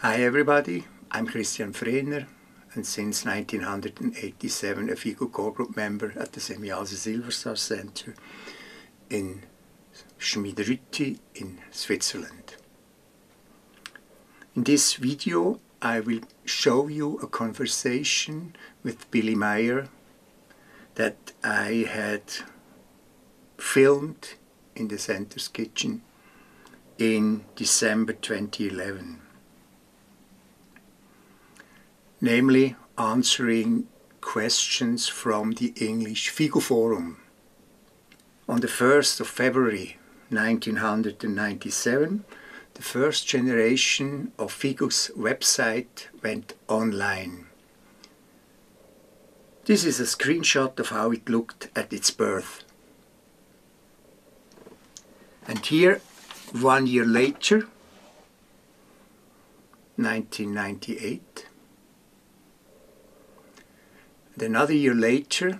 Hi everybody, I'm Christian Frehner and since 1987 a FIGO core group member at the Semjase Silverstar Center in Schmied-Rütti in Switzerland. In this video I will show you a conversation with Billy Meier that I had filmed in the center's kitchen in December 2011. Namely, answering questions from the English FIGO Forum. On the 1st of February 1997, the first generation of FIGO's website went online. This is a screenshot of how it looked at its birth. And here, 1 year later, 1998, and another year later,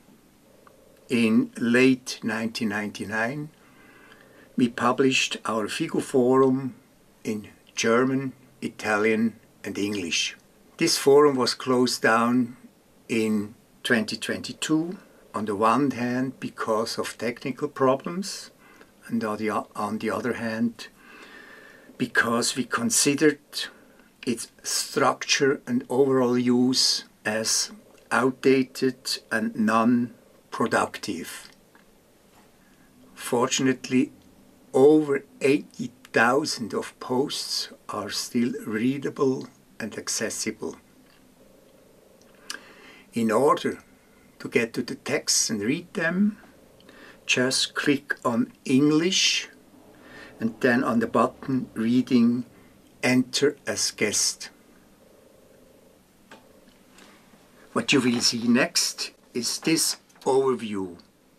in late 1999, we published our FIGO Forum in German, Italian and English. This forum was closed down in 2022, on the one hand because of technical problems, and on the other hand because we considered its structure and overall use as outdated and non-productive. Fortunately, over 80,000 of posts are still readable and accessible. In order to get to the texts and read them, just click on English and then on the button reading Enter as Guest. What you will see next is this overview.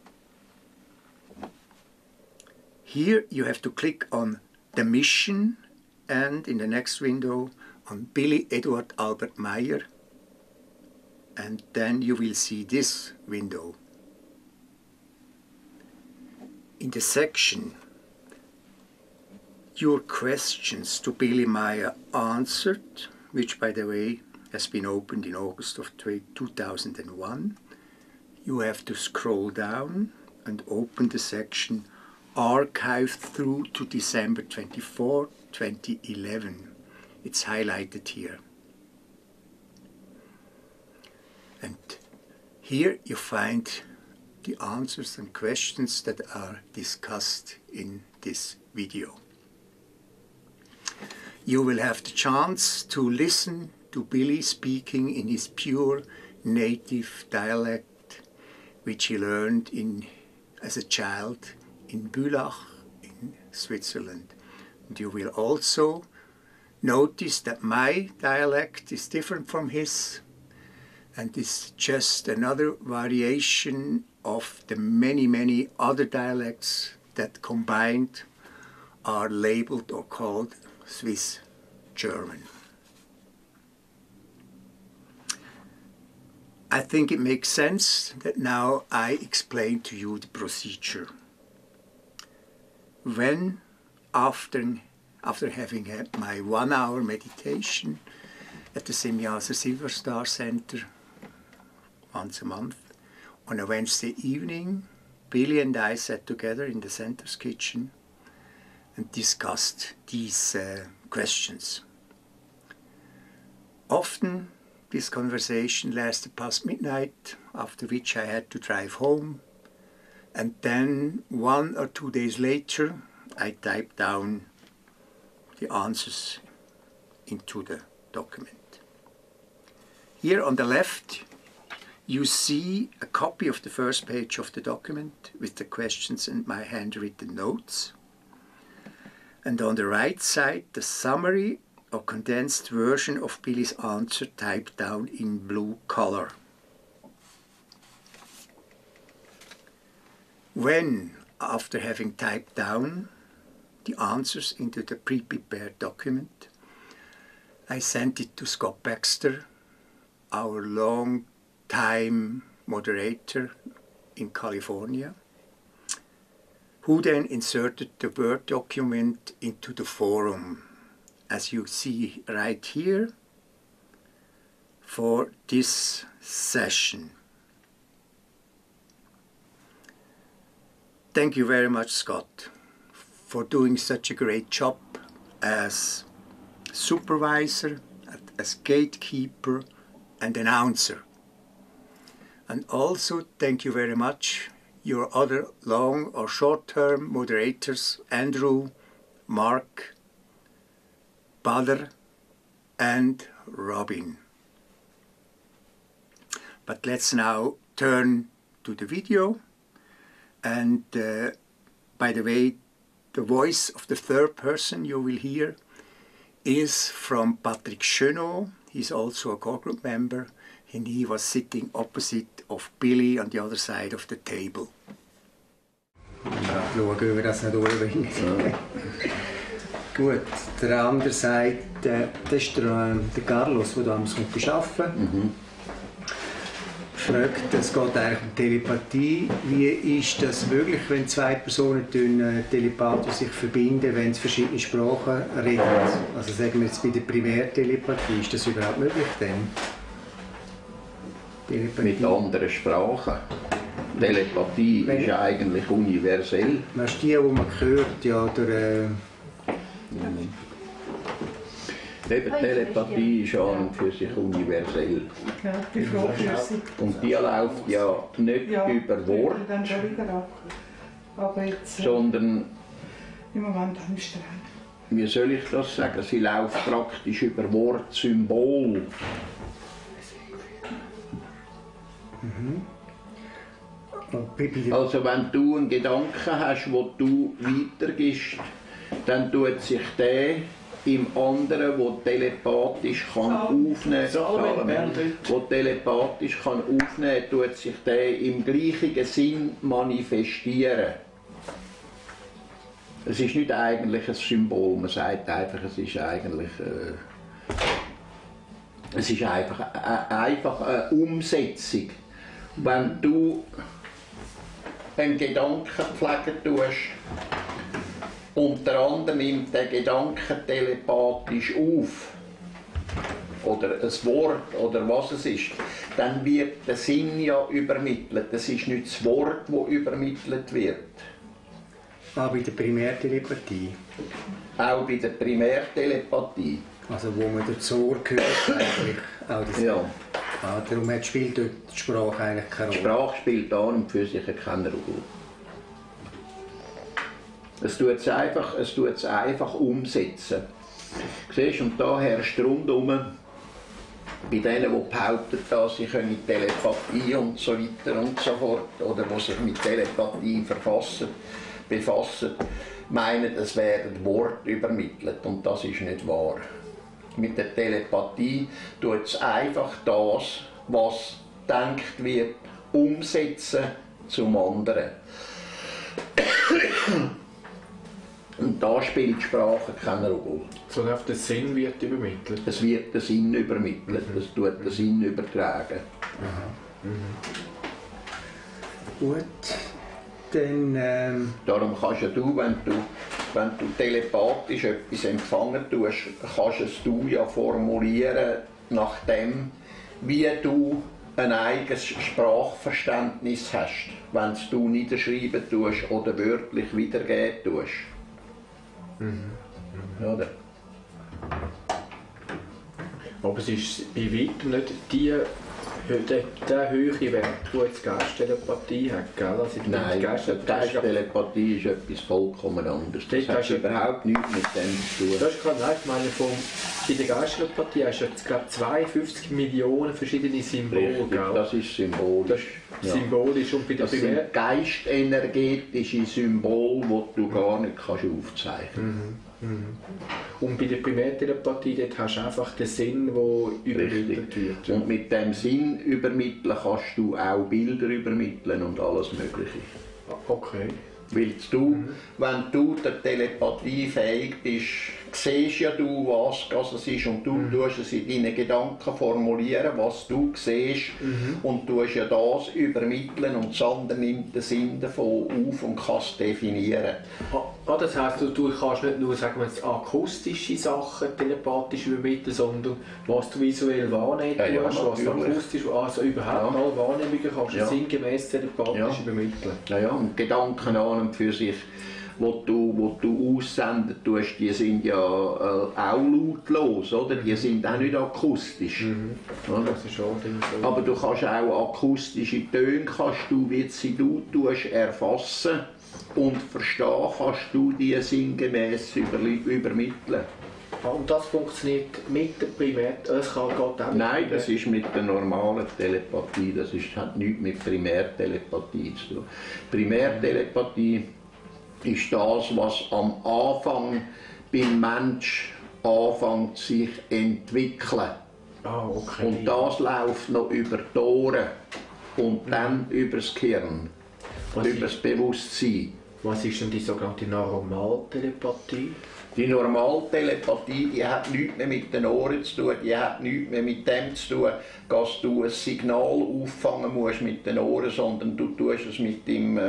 Here you have to click on the mission and in the next window on Billy Eduard Albert Meier, and then you will see this window. In the section Your questions to Billy Meier answered, which by the way has been opened in August of 2001, you have to scroll down and open the section Archived through to December 24, 2011. It's highlighted here. And here you find the answers and questions that are discussed in this video. You will have the chance to listen to Billy speaking in his pure native dialect, which he learned as a child in Bülach in Switzerland. And you will also notice that my dialect is different from his, and is just another variation of the many other dialects that combined are labeled or called Swiss German. I think it makes sense that now I explain to you the procedure. When, after having had my 1 hour meditation at the Semjase Silverstar Center once a month, on a Wednesday evening, Billy and I sat together in the center's kitchen and discussed these questions. Often this conversation lasted past midnight, after which I had to drive home, and then 1 or 2 days later I typed down the answers into the document. Here on the left you see a copy of the first page of the document with the questions and my handwritten notes, and on the right side the summary or condensed version of Billy's answer typed down in blue color. When, after having typed down the answers into the pre-prepared document, I sent it to Scott Baxter, our long-time moderator in California, who then inserted the Word document into the forum as you see right here, for this session. Thank you very much, Scott, for doing such a great job as supervisor, as gatekeeper and announcer. And also thank you very much your other long or short-term moderators, Andrew, Mark, Badr and Robin. But let's now turn to the video, and by the way, the voice of the third person you will hear is from Patrick Chenot. He's also a core group member, and he was sitting opposite of Billy on the other side of the table. Ja, schauen, wie wir das nicht überbringen. Ja. Gut, der andere sagt, das ist der Carlos, der damals arbeiten. Fragt, es geht eigentlich um Telepathie. Wie ist das möglich, wenn zwei Personen telepathisch sich verbinden, wenn sie verschiedene Sprachen reden? Also sagen wir jetzt bei der Primärtelepathie, ist das überhaupt möglich denn? Mit anderen Sprachen. Telepathie ist eigentlich universell. Das ist die man hört, ja, oder... Telepathie ist an und für sich universel. Ja, die Frage. Und die läuft ja nicht über Wort, sondern, im Moment am Strand. Wie soll ich das sagen, sie läuft praktisch über Wort, Symbol. Also wenn du einen Gedanken hast, den du weitergibst, dann tut sich der im anderen, der telepathisch kann aufnehmen kann, tut sich der im gleichen Sinn manifestieren. Es ist nicht eigentlich ein Symbol, man sagt einfach, es ist eigentlich einfach eine Umsetzung. Wenn du einen Gedanken pflegen tust, und der andere nimmt den Gedanken telepathisch auf, oder ein Wort oder was es ist, dann wird der Sinn ja übermittelt. Es ist nicht das Wort, das übermittelt wird. Auch bei der Primärtelepathie? Auch bei der Primärtelepathie. Also wo man das Ohr hört eigentlich. Auch das ja. Darum spielt dort die Sprache eigentlich keine Rolle. Die Sprache spielt an und für sich keine Rolle. Es tut es einfach umsetzen. Siehst, und da herrscht rundum, bei denen, die behaupten, dass sie können Telepathie und so weiter und so fort, oder die sich mit Telepathie befassen, meinen, es werden Worte übermittelt, und das ist nicht wahr. Mit der Telepathie tut es einfach das, was gedacht wird, umsetzen zum anderen. Und da spielt die Sprache keine Rolle. Sondern auf den Sinn wird übermittelt? Es wird der Sinn übermittelt, es tut den Sinn übertragen. Gut, dann... Darum kannst du, wenn du telepathisch etwas empfangen tust, kannst du ja formulieren nach dem, wie du ein eigenes Sprachverständnis hast, wenn du niederschreiben tust oder wörtlich wiedergeben tust. Oder? Aber es ist bei weitem nicht der höhere Wert, der jetzt Geisttelepathie hat, gell? Also nein, Geisttelepathie ist etwas vollkommen anderes. Das hat überhaupt nichts mit dem zu tun. Das kann ich meine, bei der Geisttelepathie hast du jetzt, glaube ich, 52 Millionen verschiedene Symbole. Richtig, das ist symbolisch. Das symbolisch. Und bei der das sind geistenergetische Symbole, die du gar nicht aufzeichnen kannst. Und bei der Primärtelepathie dort hast du einfach den Sinn, der übermittelt wird. Und mit dem Sinn übermitteln kannst du auch Bilder übermitteln und alles Mögliche. Okay. Weil du, wenn du der Telepathie fähig bist, siehst ja du, was es ist und du tust es in deinen Gedanken formulieren, was du siehst und tust ja das übermitteln und das andere nimmt den Sinn davon auf und kann es definieren. Das heisst, du kannst nicht nur, sagen wir jetzt, akustische Sachen telepathisch übermitteln, sondern was du visuell wahrnehmen tust, was du akustisch, also überhaupt alle Wahrnehmungen kannst du sinngemäß telepathisch übermitteln. Ja, und Gedanken an und für sich, wo du aussenden tust, die sind ja auch lautlos, oder? Die sind auch nicht akustisch. Das ist schon so. Aber du kannst auch akustische Töne, wie du tust, erfassen und verstehen kannst du die sinngemäß übermitteln. Und das funktioniert mit der das geht auch Nein, das ist mit der normalen Telepathie, hat nichts mit Primärtelepathie zu tun. Primärtelepathie ist das, was am Anfang beim Mensch anfängt sich zu entwickeln. Okay. Und das läuft noch über die Ohren und dann über das Gehirn, über das Bewusstsein. Was ist denn die sogenannte Normaltelepathie? Die Normaltelepathie, die hat nichts mehr mit den Ohren zu tun, die hat nichts mehr mit dem zu tun, dass du ein Signal auffangen musst mit den Ohren, sondern du tust es mit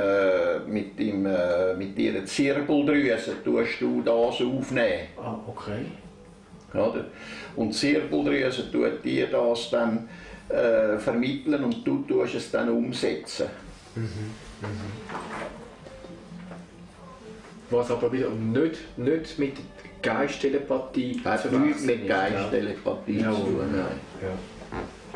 ihrer Zirbeldrüse, tust du das aufnehmen. Okay. Oder? Und die Zirbeldrüse tut dir das dann vermitteln und du tust es dann umsetzen. Was aber wieder nicht mit Geisttelepathie zu hat nichts mit Geisttelepathie zu tun. Nein. Ja.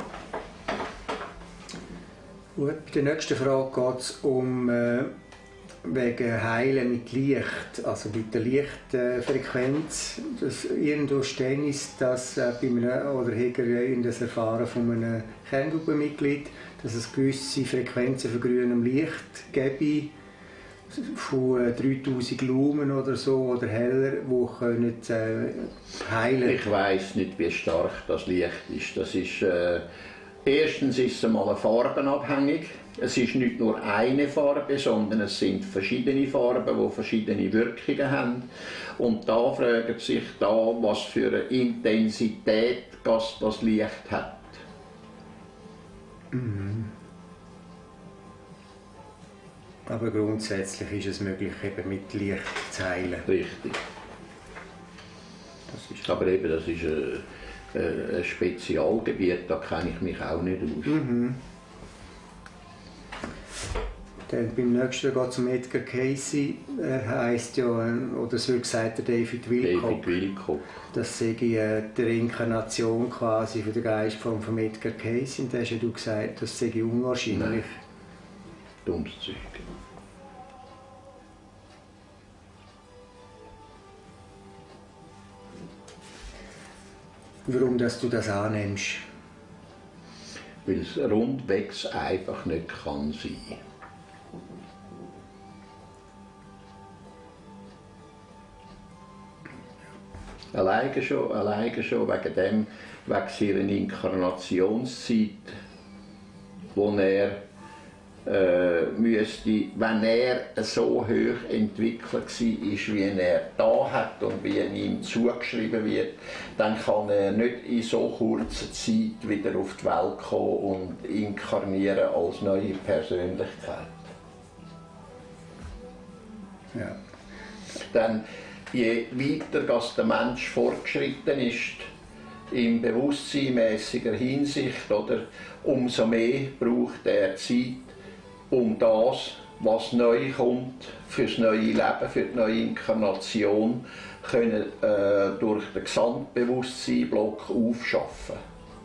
Gut, bei der nächsten Frage geht es um wegen Heilen mit Licht, also mit der Lichtfrequenz. Irgendwo stehen ist das bei einem, oder in das Erfahren von einem Kerngruppenmitglied, dass es gewisse Frequenzen von grünem Licht gäbe, von 3000 Lumen oder so oder heller, die können heilen. Ich weiss nicht, wie stark das Licht ist. Erstens ist es einmal farbenabhängig. Es ist nicht nur eine Farbe, sondern es sind verschiedene Farben, die verschiedene Wirkungen haben. Und da fragt sich was für eine Intensität das Licht hat. Aber grundsätzlich ist es möglich, eben mit Licht zu heilen. Richtig. Aber eben, das ist ein Spezialgebiet, da kenne ich mich auch nicht aus. Dann beim nächsten geht es um Edgar Cayce. Er heisst ja, oder so gesagt, der David Wilcock. Das sei die Reinkarnation quasi für den Geistform von Edgar Cayce. Und da hast ja du gesagt, das sei unwahrscheinlich. Nein. Dummes Zeug. Warum dass du das annimmst? Weil es rundwegs einfach nicht kann sein. Alleine schon wegen seiner Inkarnationszeit, wo er müsste, wenn er so hoch entwickelt war, wie er da hat und wie ihm zugeschrieben wird, dann kann er nicht in so kurzer Zeit wieder auf die Welt kommen und inkarnieren als neue Persönlichkeit. Ja. Dann, je weiter dass der Mensch fortgeschritten ist, in bewusstseinmäßiger Hinsicht, oder, umso mehr braucht er Zeit, um das, was neu kommt, fürs neue Leben, für die neue Inkarnation, können, durch den Gesamtbewusstseinblock aufschaffen.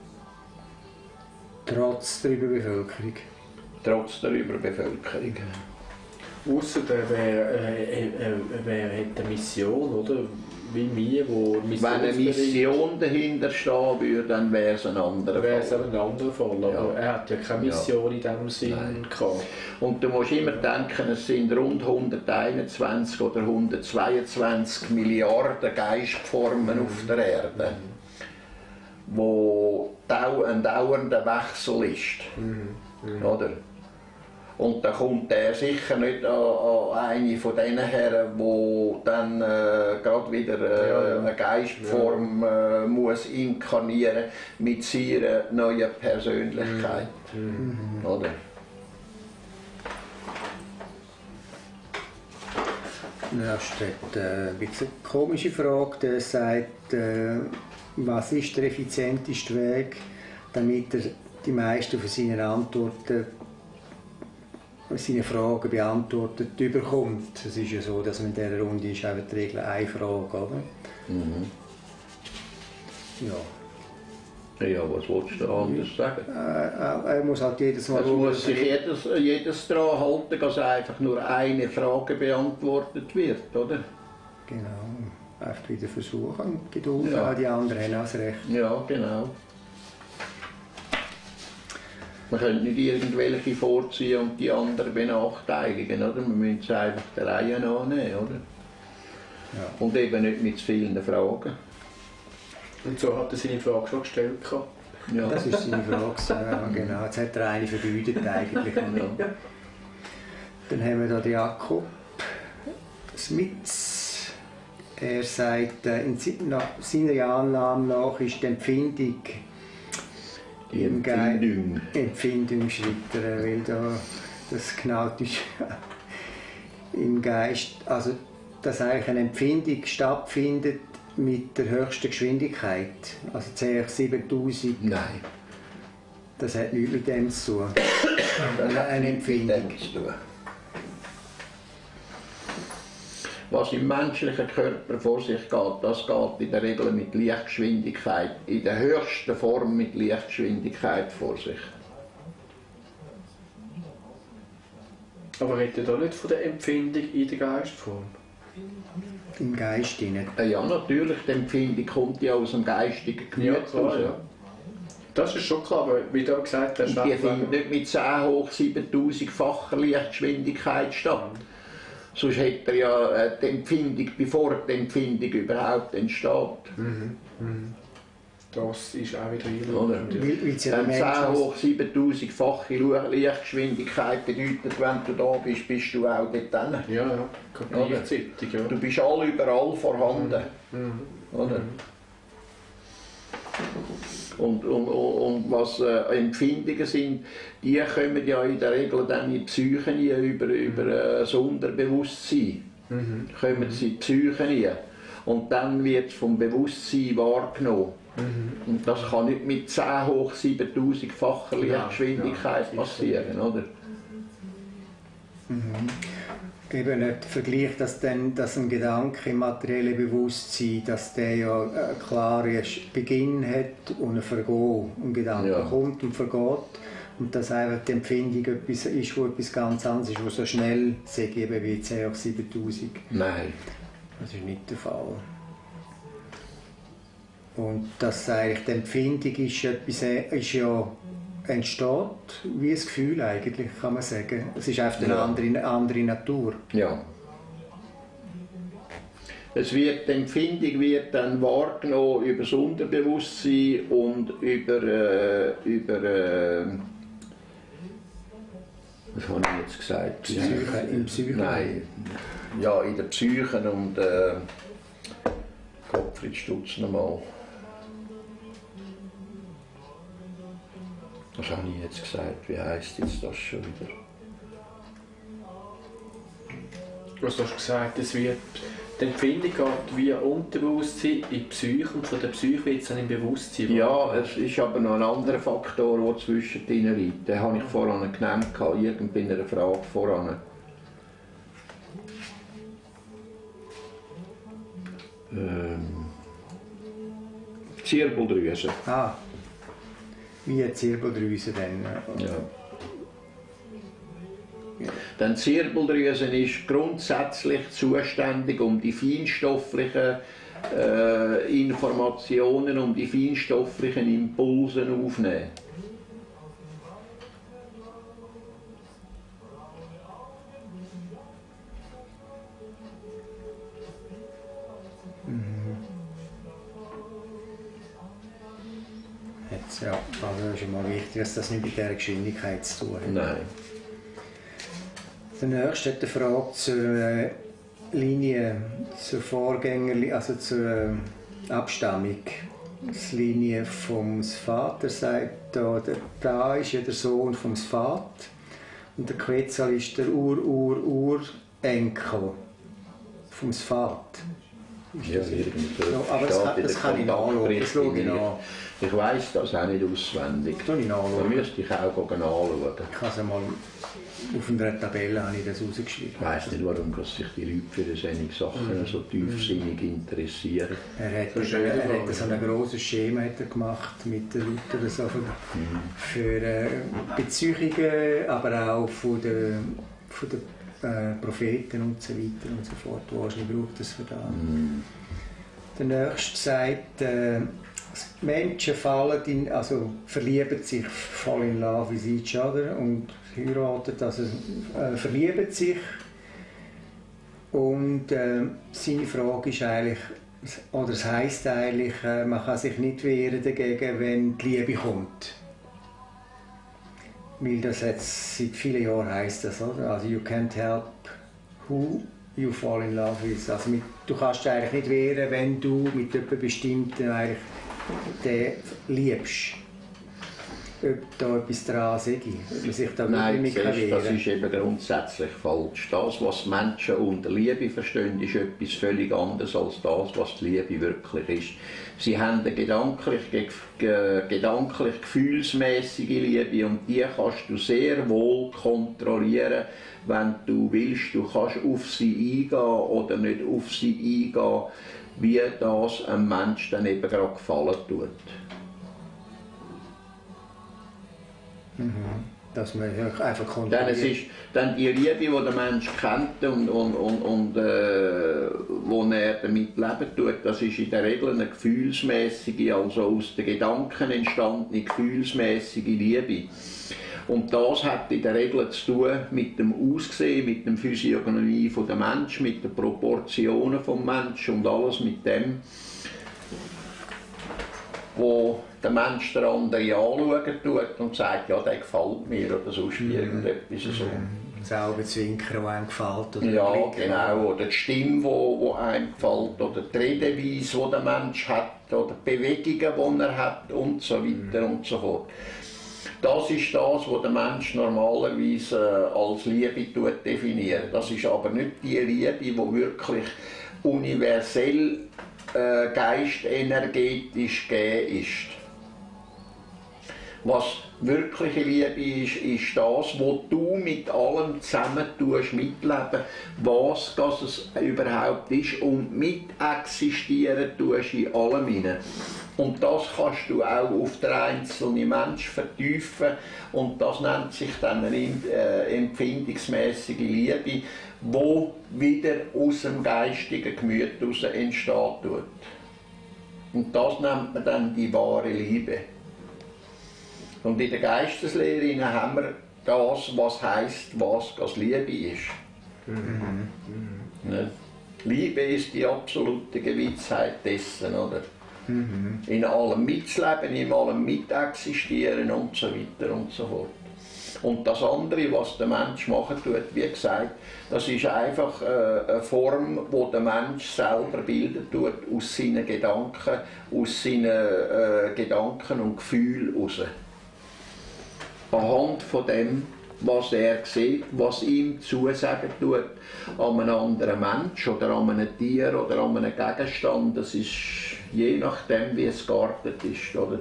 Trotz der Überbevölkerung. Trotz der Überbevölkerung. Ausser wer hat eine Mission, oder? Wie wir, wenn eine Mission dahinter stehen würde, dann wäre es ein anderer Fall. Aber er hat ja keine Mission in diesem Sinn gehabt. Und du musst immer denken, es sind rund 121 oder 122 Milliarden Geistformen auf der Erde, wo ein dauernder Wechsel ist. Oder? Und dann kommt er sicher nicht an eine von diesen Herren, die dann gerade wieder eine Geistform muss inkarnieren mit seiner neuen Persönlichkeit. Oder? Ja, steht ein bisschen eine komische Frage. Der sagt, was ist der effizienteste Weg, damit er die meisten von seine Fragen beantwortet bekommt. Es ist ja so, dass man in dieser Runde ist auch die Regel eine Frage, oder? Ja, was willst du da anders sagen? Er muss halt jedes Mal... Es muss sich jedes daran halten, dass einfach nur eine Frage beantwortet wird, oder? Genau. Einfach wieder versuchen. Geduld, ja. Die anderen haben auch das Recht. Ja, genau. Man könnte nicht irgendwelche vorziehen und die anderen benachteiligen, oder? Man müsste es einfach der Reihe annehmen, oder? Ja. Und eben nicht mit zu vielen Fragen. Und so hat er seine Frage schon gestellt. Ja. Das ist seine Frage, ja, genau. Jetzt hat er eine vergütet eigentlich. Ja. Dann haben wir hier den Jakob Smits. Er sagt, in seiner Annahme nach ist die Empfindung Empfindungsschritte, weil da das genau ist im Geist, also dass eigentlich eine Empfindung stattfindet mit der höchsten Geschwindigkeit, also CX 7000. Nein. Das hat nichts mit dem zu tun. Eine Empfindung. Was im menschlichen Körper vor sich geht, das geht in der Regel mit Lichtgeschwindigkeit, in der höchsten Form mit Lichtgeschwindigkeit vor sich. Aber redet ihr da nicht von der Empfindung in der Geistform? Im Geist hinein. Ja, natürlich, die Empfindung kommt ja aus dem geistigen Gemüt raus. Ja. Das ist schon klar, aber wie du gesagt hast... Die findet nicht mit 10 hoch 7000-facher Lichtgeschwindigkeit statt. Sonst hätte er ja die Empfindung, bevor die Empfindung überhaupt entsteht. Das ist auch wieder Dann 10 hoch 7000-fache Lichtgeschwindigkeit bedeutet, wenn du da bist, bist du auch dort drin. Ja, gleichzeitig. Ja. Du bist überall vorhanden. Oder? Und was Empfindungen sind, die kommen ja in der Regel dann in die Psyche über das Unterbewusstsein. Kommen sie in die Psyche und dann wird es vom Bewusstsein wahrgenommen. Und das kann nicht mit 10 hoch 7000-facher Lichtgeschwindigkeit passieren, oder? Eben nicht Vergleich, dass ein Gedanke im materiellen Bewusstsein, dass der ja einen klaren Beginn hat und ein Vergehen. Ein Gedanke kommt und vergeht. Und dass einfach die Empfindung etwas ist, wo etwas ganz anderes ist, wo so schnell, sage ich eben wie 10 hoch 7000. Nein. Das ist nicht der Fall. Und dass eigentlich die Empfindung ist ja entsteht wie ein Gefühl eigentlich, kann man sagen. Es ist einfach eine andere Natur. Ja. Die Empfindung wird dann wahrgenommen über das Unterbewusstsein und über was habe ich jetzt gesagt? Psyche, im Psyche? Nein, ja, in der Psyche und Gottfried Stutz nochmal. Was habe ich jetzt gesagt? Wie heisst jetzt das schon wieder? Was hast du gesagt? Die Empfindung geht via Unterbewusstsein in die Psyche und von der Psyche wird es dann im Bewusstsein. Ja, es ist aber noch ein anderer Faktor, der zwischendrin liegt. Den habe ich vorhin genannt, irgendwie in einer Frage voran. Zirbeldrüse. Ah. Wie eine Zirbeldrüse dann? Ja. Denn die Zirbeldrüse ist grundsätzlich zuständig, um die feinstofflichen Informationen, um die feinstofflichen Impulse aufzunehmen. Ja, also ist immer wichtig, dass das nicht mit dieser Geschwindigkeit zu tun hat. Nein. Der nächste hat eine Frage zur Linie, zur Vorgängerlinie, also zur Abstammung. Die Linie vom Vater sagt da ist ja der Sohn vom Vater und der Quetzal ist der Urenkel vom Vater. Ja, irgendwie so. Ja, aber das kann ich nachschauen, das schaue ich nach. Ich weiss das auch nicht auswendig. Da müsste ich auch anschauen. Ich habe es einmal auf einer Tabelle habe ich das rausgeschrieben. Ich weiss nicht, warum sich die Leute für solche Sachen so tiefsinnig interessieren. Er hat so ein grosses Schema gemacht mit den Leuten so für Beziehungen, aber auch von den Propheten und so weiter und so fort. Wahrscheinlich braucht das für das. Der nächste sagt, Menschen verlieben sich, fall in love with each other und heiraten, also verlieben sich. Und seine Frage ist eigentlich, oder es heisst eigentlich, man kann sich nicht wehren dagegen, wenn die Liebe kommt. Weil das jetzt seit vielen Jahren heisst das, oder? Also you can't help who you fall in love with. Also du kannst dich eigentlich nicht wehren, wenn du mit jemandem Bestimmten eigentlich den liebst. Ob da etwas dran sei, ob man sich da Nein, wehren kann. das ist eben grundsätzlich falsch. Das, was Menschen unter Liebe verstehen, ist etwas völlig anderes als das, was die Liebe wirklich ist. Sie haben eine gefühlsmäßige Liebe und die kannst du sehr wohl kontrollieren, wenn du willst. Du kannst auf sie eingehen oder nicht auf sie eingehen, wie das einem Menschen dann eben gerade gefallen tut. Dass man einfach kontrolliert. Denn es ist dann die Liebe, die der Mensch kennt und wo er damit leben tut, das ist in der Regel eine gefühlsmäßige, also aus den Gedanken entstandene gefühlsmäßige Liebe. Und das hat in der Regel zu tun mit dem Aussehen, mit der Physiognomie des Menschen, mit den Proportionen des Menschen und alles mit dem, wo der Mensch den anderen anschauen tut und sagt, ja, der gefällt mir oder sonst irgendetwas so. Das Augenzwinkern, das einem gefällt. Oder ja, genau. Oder die Stimme, die einem gefällt. Oder die Redeweise, die der Mensch hat. Oder die Bewegungen, die er hat und so weiter und so fort. Das ist das, was der Mensch normalerweise als Liebe definiert. Das ist aber nicht die Liebe, die wirklich universell geistenergetisch gegeben ist. Was wirkliche Liebe ist das, was du mit allem zusammen mitleben, was es überhaupt ist und mit existieren tust in allem hinein. Und das kannst du auch auf den einzelnen Menschen vertiefen und das nennt sich dann eine empfindungsmäßige Liebe, die wieder aus dem geistigen Gemüt heraus entstehen tut. Und das nennt man dann die wahre Liebe. Und in der Geisteslehre haben wir das, was heisst, was das Liebe ist. Liebe ist die absolute Gewissheit dessen, oder? In allem mitzuleben, in allem mitexistieren und so weiter und so fort. Und das andere, was der Mensch machen tut, wie gesagt, das ist einfach eine Form, die der Mensch selber bilden tut, aus seinen Gedanken und Gefühlen heraus. Anhand von dem, was er sieht, was ihm zusagen tut, an einem anderen Mensch oder an einem Tier oder an einem Gegenstand, das ist je nachdem, wie es geartet ist. Oder?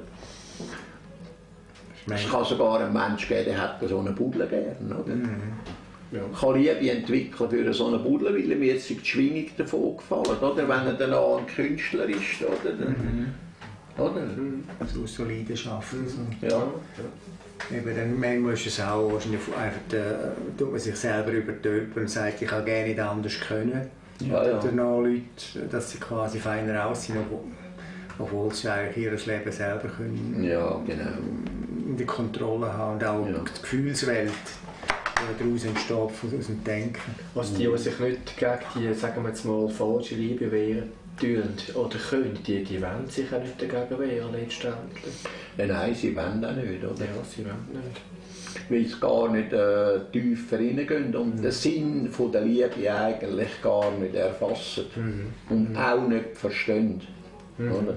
Es kann sogar einen Menschen geben, der hat so eine Buddel gern. Oder? Ja. Kann Liebe entwickeln für so eine Buddel, weil mir jetzt die Schwingung davon gefallen, oder? Wenn er dann auch ein Künstler ist. Oder? Oder? So Leidenschaften. So. Ja. Eben, dann manchmal ist es auch wahrscheinlich einfach, tut man sich selber übertölpeln und sagt, ich kann gerne nicht anders können. Ja, ja. Danach Leute, dass sie quasi feiner aussehen, obwohl sie eigentlich ihr Leben selber können, ja, genau. in der Kontrolle haben und auch die Gefühlswelt, die daraus entsteht, aus dem Denken. Also die sich nicht gegen die, sagen wir jetzt mal, falsche Liebe wehren, oder können, die wollen sich auch nicht dagegen wehren letztendlich. Nein, sie wollen auch nicht, oder? Ja, sie wollen nicht. Weil sie gar nicht tiefer reingehen und den Sinn von der Liebe eigentlich gar nicht erfassen und auch nicht verstehen. Oder?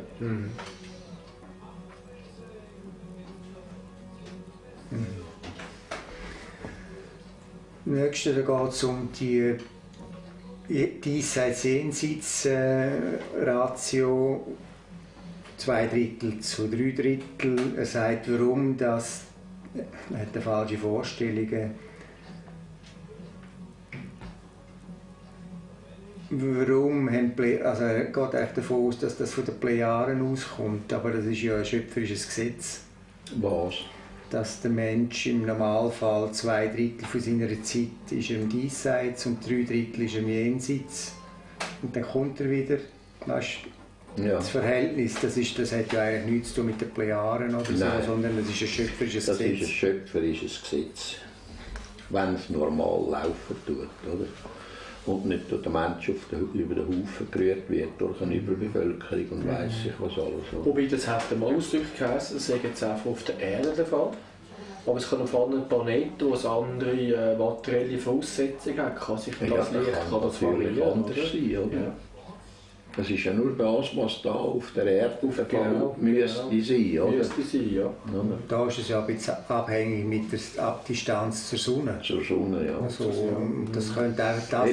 Nächste geht es um die Diesseits-Jenseits-Ratio 2/3 zu 3/3. Er sagt, warum das. Er hat falsche Vorstellungen. Warum haben also er geht echt davon aus, dass das von den Plejaren auskommt, aber das ist ja ein schöpferisches Gesetz. Was? Dass der Mensch im Normalfall 2/3 von seiner Zeit ist er im Diesseits und 3/3 ist er im Jenseits. Und dann kommt er wieder. Weißt, Ja. das Verhältnis, das hat ja eigentlich nichts zu tun mit den Plejaren oder so, sondern es ist ein schöpferisches Gesetz. Das ist ein schöpferisches Gesetz, wenn es normal laufen tut, oder? Und nicht durch den Menschen über den Haufen gerührt wird, durch eine Überbevölkerung und weiss ich was alles. Wobei, das hat einmal ausdrücklich geheißen, das sei jetzt einfach auf der Erde der Fall. Aber es kann auf anderen Planeten, wo es andere materielle Voraussetzungen hat, kann sich das Licht kann das natürlich anders sein, oder? Ja. Es ist ja nur das, was da auf der Erde müsste sein, oder? Müsste sein, ja. Da ist es ja ein bisschen abhängig mit der Abdistanz zur Sonne. Zur Sonne, ja. Also, das könnte auch das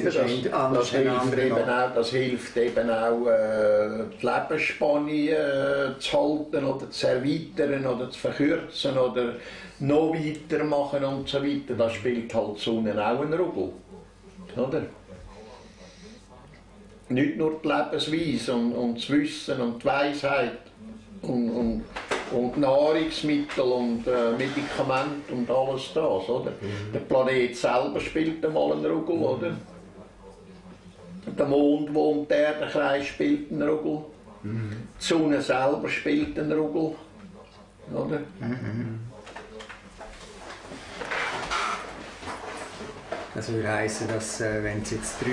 hilft eben auch, die Lebensspanne zu halten oder zu erweitern oder zu verkürzen oder noch weitermachen und so weiter. Da spielt halt die Sonne auch eine Rolle, oder? Nicht nur die Lebensweise und das Wissen und die Weisheit und Nahrungsmittel und Medikamente und alles das, oder? Der Planet selber spielt einmal eine Rolle, oder? Der Mond, der um die Erde kreist, spielt eine Rolle. Die Sonne selber spielt eine Rolle, oder? Das würde heißen, dass wenn es jetzt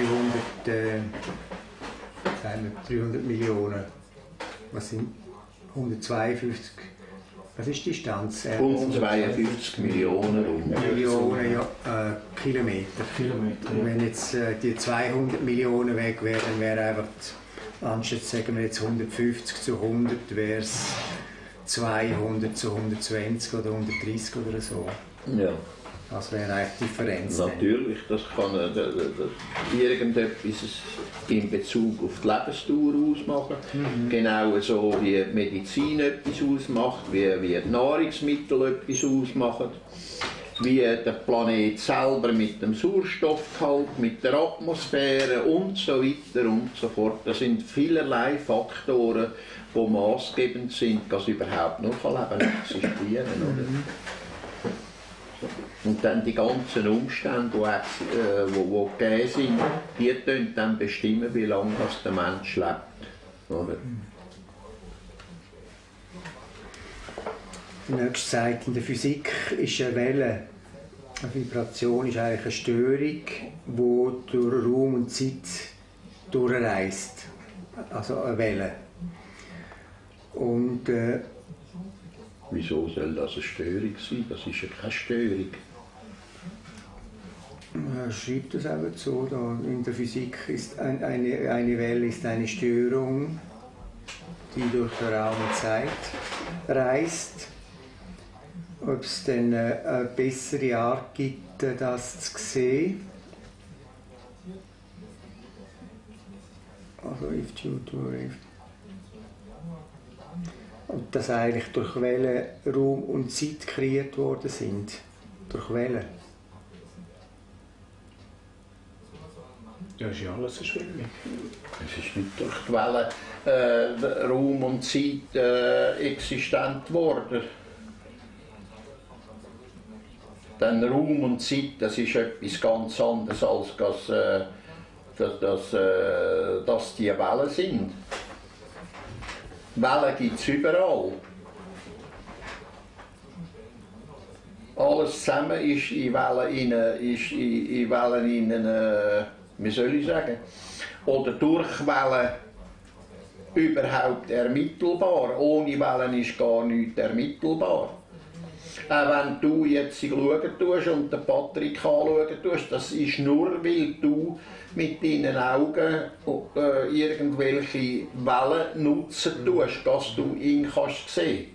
300 Millionen, was sind 152, was ist die Distanz? 152 Millionen Kilometer. Und wenn jetzt die 200 Millionen weg wären, dann wäre einfach, anstatt sagen wir jetzt 150 zu 100, wäre es 200 zu 120 oder 130 oder so. Ja. Das wäre eigentlich die Differenz. Natürlich, das kann irgendetwas in Bezug auf die Lebensdauer ausmachen. Genau so wie die Medizin etwas ausmacht, wie die Nahrungsmittel etwas ausmachen, wie der Planet selber mit dem Sauerstoffgehalt, mit der Atmosphäre und so weiter und so fort. Das sind vielerlei Faktoren, die maßgebend sind, dass überhaupt noch Leben existieren kann. Und dann die ganzen Umstände, die gegeben sind, die dann bestimmen, wie lange der Mensch lebt. Oder? Die nächste Seite in der Physik ist eine Welle. Eine Vibration ist eigentlich eine Störung, die durch Raum und Zeit durchreist. Also eine Welle. Und wieso soll das eine Störung sein? Das ist ja keine Störung. Er schreibt das eben so, da in der Physik ist eine Welle ist eine Störung, die durch Raum und Zeit reist. Ob es dann eine bessere Art gibt, das zu sehen. Also if due to rift. Und dass eigentlich durch Wellen Raum und Zeit kreiert worden sind. Durch Wellen. Ja, ist ja alles eine Schwingung. Es ist nicht durch die Wellen Raum und Zeit existent geworden. Denn Raum und Zeit, das ist etwas ganz anderes, als dass die Wellen sind. Wellen gibt es überall. Alles zusammen ist in Wellen wie soll ich sagen, oder durch Wellen überhaupt ermittelbar. Ohne Wellen ist gar nichts ermittelbar. Auch wenn du jetzt schauen tust und den Patrick anschauen tust, das ist nur, weil du mit deinen Augen irgendwelche Wellen nutzen tust, dass du ihn kannst sehen.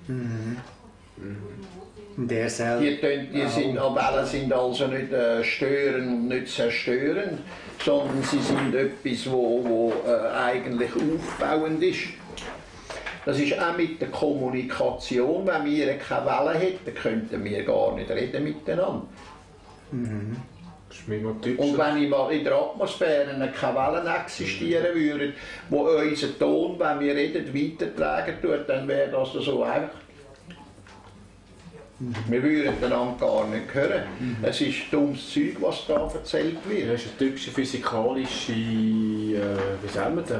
Der selber. Wellen sind also nicht störend und nicht zerstörend, sondern sie sind etwas, wo eigentlich aufbauend ist. Das ist auch mit der Kommunikation. Wenn wir keine Wellen hätten, könnten wir gar nicht reden miteinander. Und wenn in der Atmosphäre keine Wellen existieren würden, die unseren Ton, wenn wir reden, weitertragen tut, dann wäre das so einfach. Wir würden einander gar nicht hören. Es ist dummes Zeug, was da erzählt wird. Das ist eine typische physikalische, wie sagen wir das?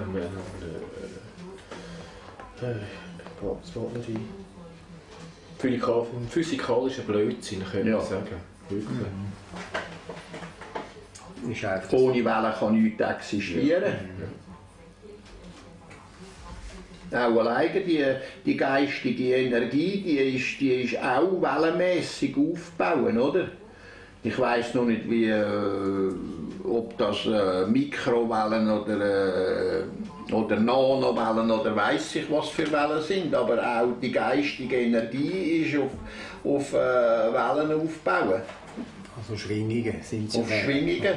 Physikalischer Blödsinn, könnte man sagen. Wirklich. Ohne Wellen kann nichts existieren. Auch alleine die geistige Energie, die ist auch wellenmässig aufgebaut, oder? Ich weiss noch nicht, ob das Mikrowellen oder Nanowellen oder weiss ich was für Wellen sind, aber auch die geistige Energie ist auf Wellen aufgebaut. Also Schwingungen sind sie. Auf Schwingungen. Ja.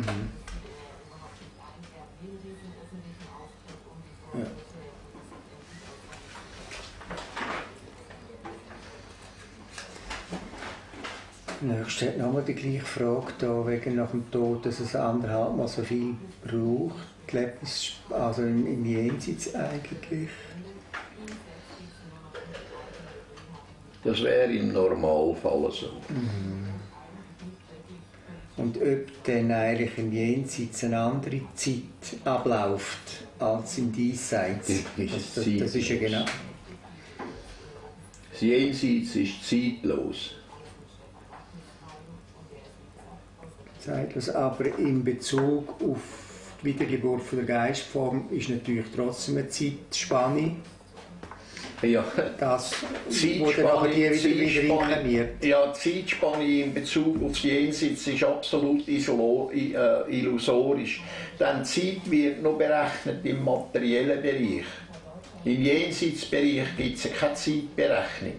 Nächstes hat nochmal die gleiche Frage da, wegen nach dem Tod, dass es 1,5 Mal so viel braucht. Also im Jenseits eigentlich. Das wäre im Normalfall so. Und ob dann eigentlich im Jenseits eine andere Zeit abläuft als im Diesseits. Das ist ja genau. Das Jenseits ist zeitlos. Zeitlos, aber in Bezug auf die Wiedergeburt von der Geistform ist natürlich trotzdem eine Zeitspanne. Ja, das wurde nachher wieder inkarniert. Ja, die Zeitspanne in Bezug auf das Jenseits ist absolut illusorisch. Denn die Zeit wird noch berechnet im materiellen Bereich. Im Jenseitsbereich gibt es keine Zeitberechnung.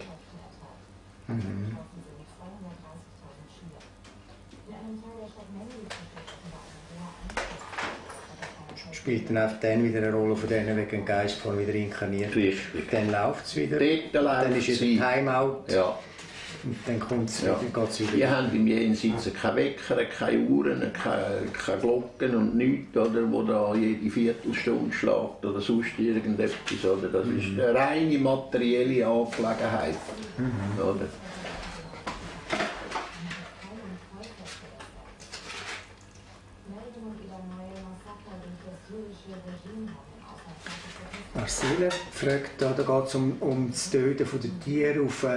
Spielt dann einfach dann wieder eine Rolle von denen wegen Geistform wieder inkarniert. Richtig. Dann läuft es wieder. Dann ist es ein Timeout. Ja. Und dann geht's wieder. Wir haben im Jenseits keine Wecker, keine Uhren, keine Glocken und nichts, oder, wo da jede Viertelstunde schlägt oder sonst irgendetwas. Oder? Das ist eine reine materielle Angelegenheit. Oder? Marcela fragt, da geht es um das Töten der Tiere auf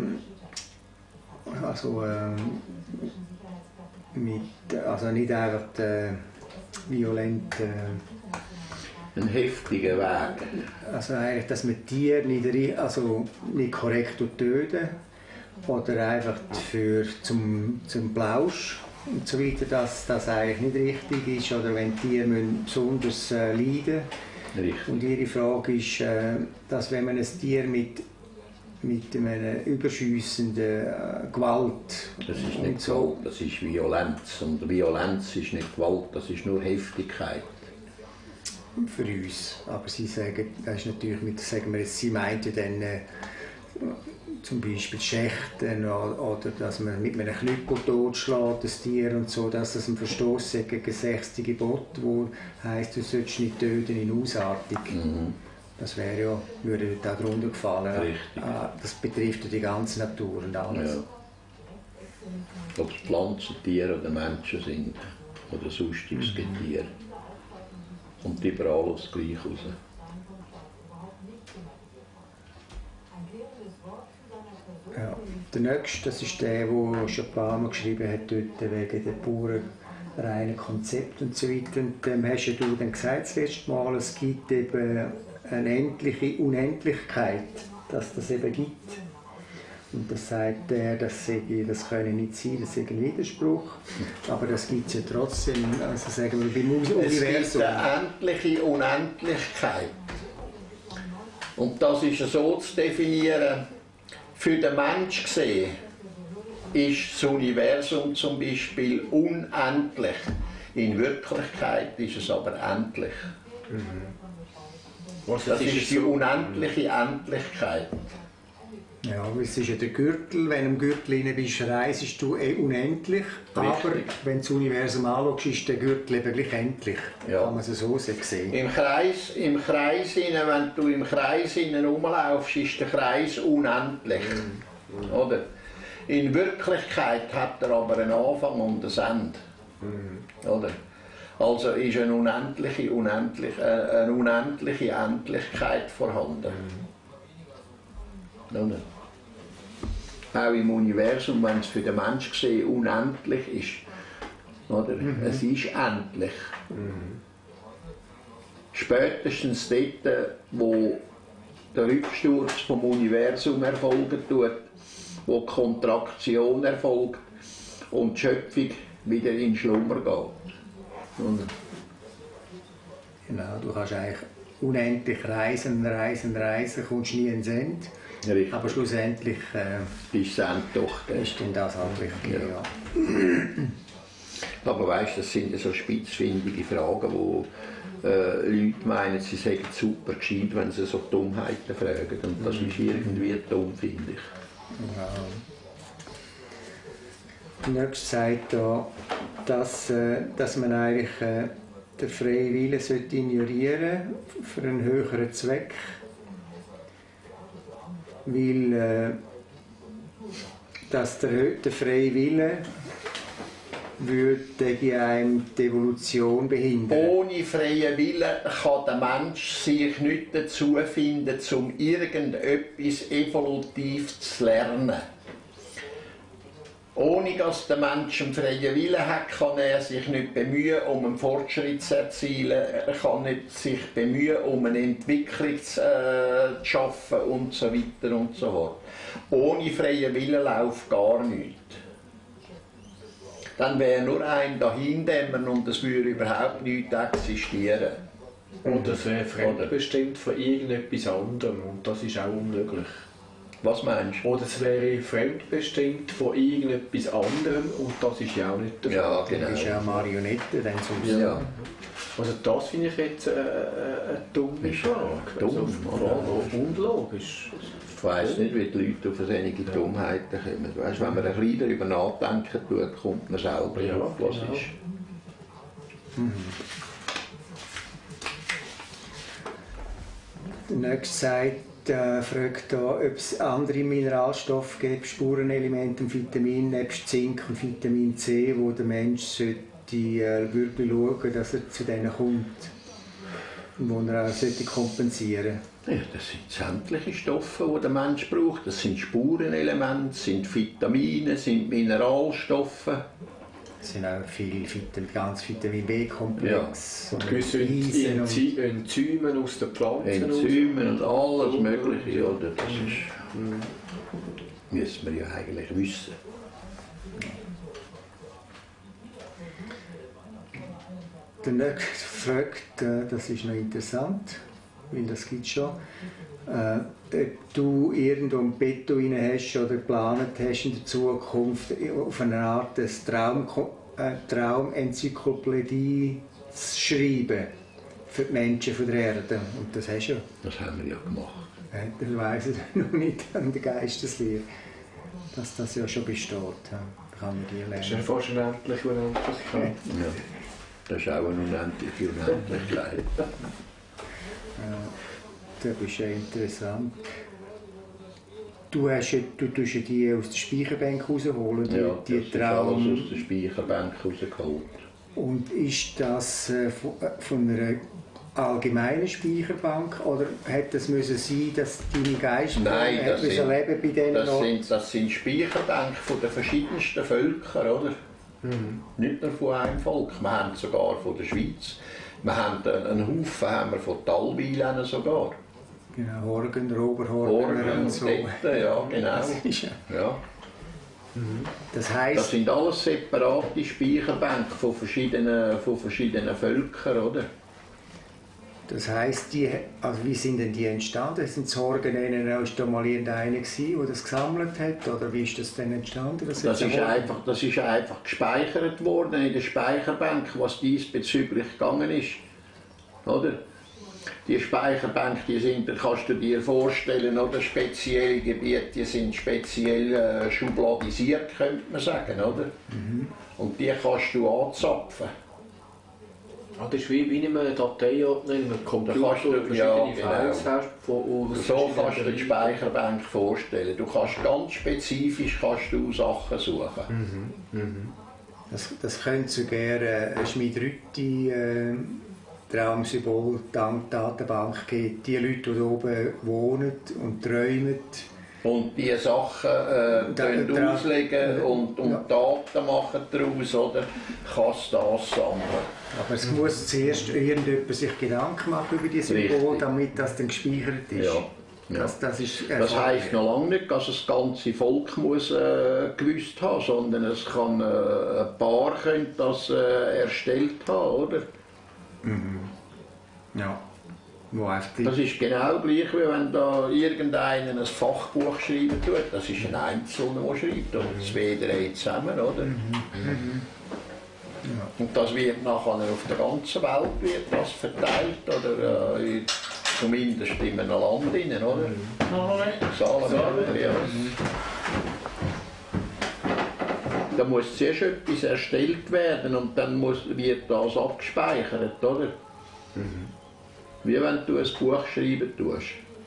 also nicht einfach violent. Ein heftiger Weg. Also eigentlich, dass man Tiere nicht korrekt töten oder einfach zum Plausch und so weiter, dass das eigentlich nicht richtig ist oder wenn Tiere besonders leiden. Richtig. Und ihre Frage ist, dass wenn man ein Tier mit einer überschiessenden Gewalt. Das ist nicht so. Gewalt, das ist Violenz. Und Violenz ist nicht Gewalt, das ist nur Heftigkeit. Für uns. Aber sie sagen, das ist natürlich sie meinten dann zum Beispiel Schächten oder dass man mit einem Knüppel totschlägt, das Tier und so, dass das ein Verstoß gegen das 6. Gebot, wo heisst, du sollst nicht töten in Ausartung. Das würde da drunter gefallen. Richtig. Das betrifft die ganze Natur und alles. Ja. Ob es Pflanzen, Tiere oder Menschen sind oder sonstiges Getier. Kommt überall aufs Gleiche raus. Ja. Der nächste, das ist der, der schon ein paar Mal geschrieben hat, dort wegen der puren reinen Konzept und so weiter. Und hast du dann gesagt das letzte Mal, es gibt eben eine endliche Unendlichkeit, dass das eben gibt. Und das sagt er, das könne nicht sein, das ist ein Widerspruch. Aber das gibt es ja trotzdem, also sagen wir, beim Universum. Es gibt eine endliche Unendlichkeit. Und das ist so zu definieren, für den Menschen gesehen, ist das Universum zum Beispiel unendlich. In Wirklichkeit ist es aber endlich. Das ist die unendliche Endlichkeit. Ja, es ist ja der Gürtel. Wenn du im Gürtel rein bist, reisest du unendlich. Richtig. Aber wenn du das Universum anschaust, ist der Gürtel eben gleich endlich. Ja. Kann man es so sehen. Im Kreis wenn du im Kreis herumlaufst, ist der Kreis unendlich. Oder? In Wirklichkeit hat er aber einen Anfang und ein Ende. Oder? Also ist eine unendliche Endlichkeit vorhanden. Oder? Auch im Universum, wenn es für den Menschen gesehen unendlich ist. Oder? Es ist endlich. Spätestens dort, wo der Rücksturz vom Universum erfolgen tut, wo die Kontraktion erfolgt und die Schöpfung wieder in Schlummer geht. Oder? Genau, du kannst eigentlich unendlich reisen, kommst nie ins Ende. Richtig. Aber schlussendlich Ist es doch. ist dann das halt wirklich. Ja. Aber weißt, das sind so spitzfindige Fragen, wo Leute meinen, sie seien super gescheit, wenn sie so Dummheiten fragen. Und das ist irgendwie dumm, finde ich. Ja. Nächstes sagt da, dass man eigentlich den freien Willen ignorieren sollte für einen höheren Zweck. Weil dass der freie Wille würde einem die Evolution behindern. Ohne freien Willen kann der Mensch sich nicht dazu finden, um irgendetwas evolutiv zu lernen. Ohne dass der Mensch einen freien Willen hat, kann er sich nicht bemühen, um einen Fortschritt zu erzielen. Er kann nicht sich bemühen, um eine Entwicklung zu schaffen und so weiter und so fort. Ohne freien Willen läuft gar nichts. Dann wäre nur ein Dahindämmern und es würde überhaupt nicht existieren. Und es wäre fremdbestimmt von irgendetwas anderem und das ist auch unmöglich. Was meinst du? Oder es wäre fremdbestimmt von irgendetwas anderem und das ist ja auch nicht der Fall. Ja, genau. Das ist ja eine Marionette, dann zum Ja. Also das finde ich jetzt eine dumme Frage. Dumm, also, unlogisch. Ich weiss nicht, wie die Leute auf solche Dummheiten kommen. Weißt, wenn man ein bisschen darüber nachdenken tut, kommt man selber drauf, was genau. ist. Der nächste fragt da, ob es andere Mineralstoffe gibt, Spurenelemente und Vitamine, nebst Zink und Vitamin C, wo der Mensch sollte wirklich schauen, dass er zu denen kommt und wo er auch kompensieren sollte. Ja, das sind sämtliche Stoffe, die der Mensch braucht. Das sind Spurenelemente, sind Vitamine, sind Mineralstoffe. Es sind auch viele ganz Vitamin B-Komplex. Ja. Gewisse Enzyme aus den Pflanzen. Enzyme und alles Mögliche. Oder? Das ist, müssen wir ja eigentlich wissen. Der nächste fragt, das ist noch interessant, weil das gibt es schon, ob du irgendwo ein Bett hast oder geplant hast in der Zukunft auf eine Art Traumenzyklopädie zu schreiben für die Menschen von der Erde. Und das hast du ja. Das haben wir ja gemacht. Dann weiss ich noch nicht an der Geisteslehre, dass das ja schon besteht. Da kann man die lernen. Das ist ja fast unendlich. Ja. Das ist auch eine unendliche Unendlichkeit. Das ist ja interessant. Du tust ja die aus der Speicherbank rausholen, Ja, die das ist alles aus der Speicherbank rausgeholt. Und ist das von einer allgemeinen Speicherbank oder hätte es müssen sein, dass deine Geister Nein, leben bei denen das sind Speicherbänke von den verschiedensten Völkern, oder? Nicht nur von einem Volk, wir haben sogar von der Schweiz. Wir haben einen Haufen von Talweilen sogar. Genau, Horgen, Oberhorgen und so. Dort, ja, genau. Ja. Das heisst, das sind alles separate Speicherbänke von verschiedenen Völkern, oder? Das heisst, also wie sind denn die entstanden? Sind das Horgen, war da mal irgendeiner, der das gesammelt hat? Oder wie ist das denn entstanden? Das ist einfach gespeichert worden in der Speicherbank, was diesbezüglich gegangen ist. Oder? Die Speicherbänke, kannst du dir vorstellen, oder? Spezielle Gebiete, die sind speziell schubladisiert, könnte man sagen, oder? Und die kannst du anzapfen. Ah, das ist wie in einem Dateiordner, in einem Computer, wo du verschiedene Files hast. So kannst du dir die Speicherbank vorstellen. Du kannst ganz spezifisch Sachen suchen. Das könnte sogar eine Schmied-Rütti Traumsymbol, Datenbank geben. Die Leute, die oben wohnen und träumen. Und diese Sachen auslegen und Daten machen daraus, oder? Kannst du das sammeln. Aber es muss zuerst irgendjemand sich Gedanken machen über dieses Symbol, damit das dann gespeichert ist. Ja. Das heisst noch lange nicht, dass das ganze Volk muss, gewusst haben, sondern es kann ein paar das erstellt haben, oder? Ja. Das ist genau gleich, wie wenn da irgendeiner ein Fachbuch schreiben tut. Das ist ein Einzelner, der schreibt, oder 2, 3 zusammen, oder? Ja. Und das wird nachher auf der ganzen Welt wird das verteilt, oder zumindest in einem Land rein, oder? Saarland, ja. Da muss zuerst etwas erstellt werden und dann wird das abgespeichert, oder? Wie wenn du ein Buch schreiben tust.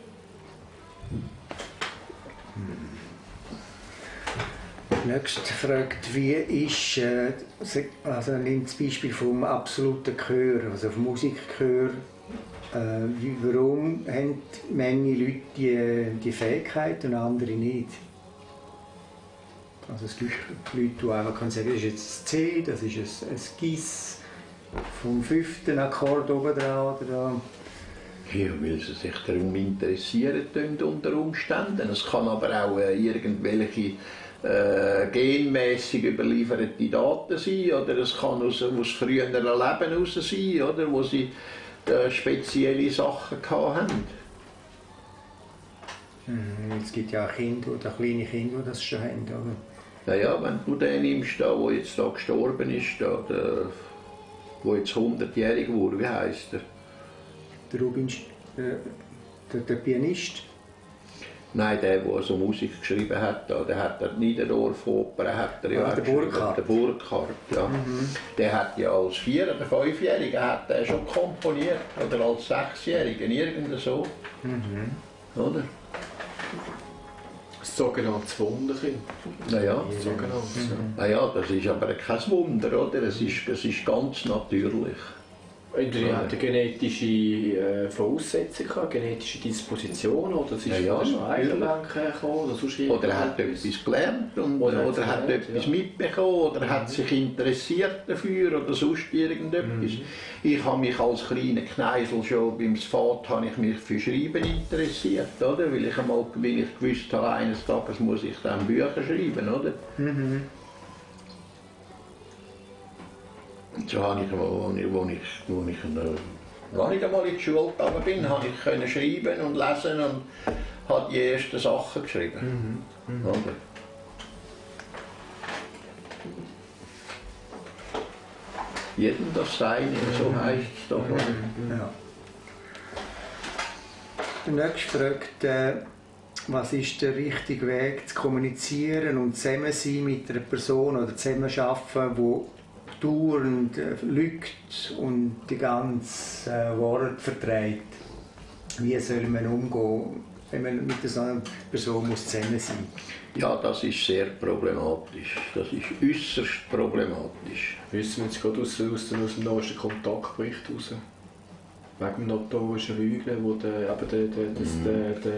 Die nächste fragt, wie ist, also nimmt das Beispiel vom absoluten Chör, also vom Musikchör, warum haben manche Leute die Fähigkeit und andere nicht? Also es gibt Leute, die einfach sagen, das ist jetzt ein C, das ist ein Gis vom 5. Akkord oben dran oder ja, weil sie sich darum interessieren unter Umständen. Es kann aber auch irgendwelche genmäßig überlieferte Daten sein, oder es kann aus früheren Leben heraus sein, oder, wo sie spezielle Sachen hatten. Es gibt ja auch Kinder oder kleine Kinder, die das schon haben, oder? Ja, wenn du den nimmst, der jetzt da gestorben ist, der jetzt 100-jährig wurde, wie heisst er? Der Rubin, der Pianist? Nein, der so Musik geschrieben hat, der hat die Niederdorf-Oper, der Burkhardt. Der Burkhardt, ja. Der hat ja als 4- oder 5-Jähriger schon komponiert, oder als 6-Jähriger, irgend so. Oder? Das sogenannte Wunderkind. Naja, Ja, das ist aber kein Wunder, oder? Es ist ganz natürlich. Er hat eine genetische Voraussetzung, genetische Disposition, oder es ist von der Speicherbank hergekommen, oder er hat etwas gelernt oder hat etwas mitbekommen oder hat sich interessiert dafür oder sonst irgendetwas. Ich habe mich als kleiner Kneisel schon beim Vater habe ich mich für Schreiben interessiert, oder? Weil ich gewusst habe, eines Tages muss ich dann Bücher schreiben, oder? Und so habe ich, als ich einmal in die Schule gegangen bin, habe ich schreiben und lesen und habe die ersten Sachen geschrieben. Oder? Jedem das Seine, so heisst es doch. Ja. Der nächste fragt, was ist der richtige Weg zu kommunizieren und zusammen sein mit einer Person oder zusammenarbeiten, die dauernd lügt und die ganze Worte vertreibt. Wie soll man umgehen, wenn man mit so einer Person zusammen sein muss? Ja, das ist sehr problematisch. Das ist äußerst problematisch. Wissen wir jetzt gerade aus dem neuesten Kontaktbericht heraus? Wegen dem notorischen Lügen, wo der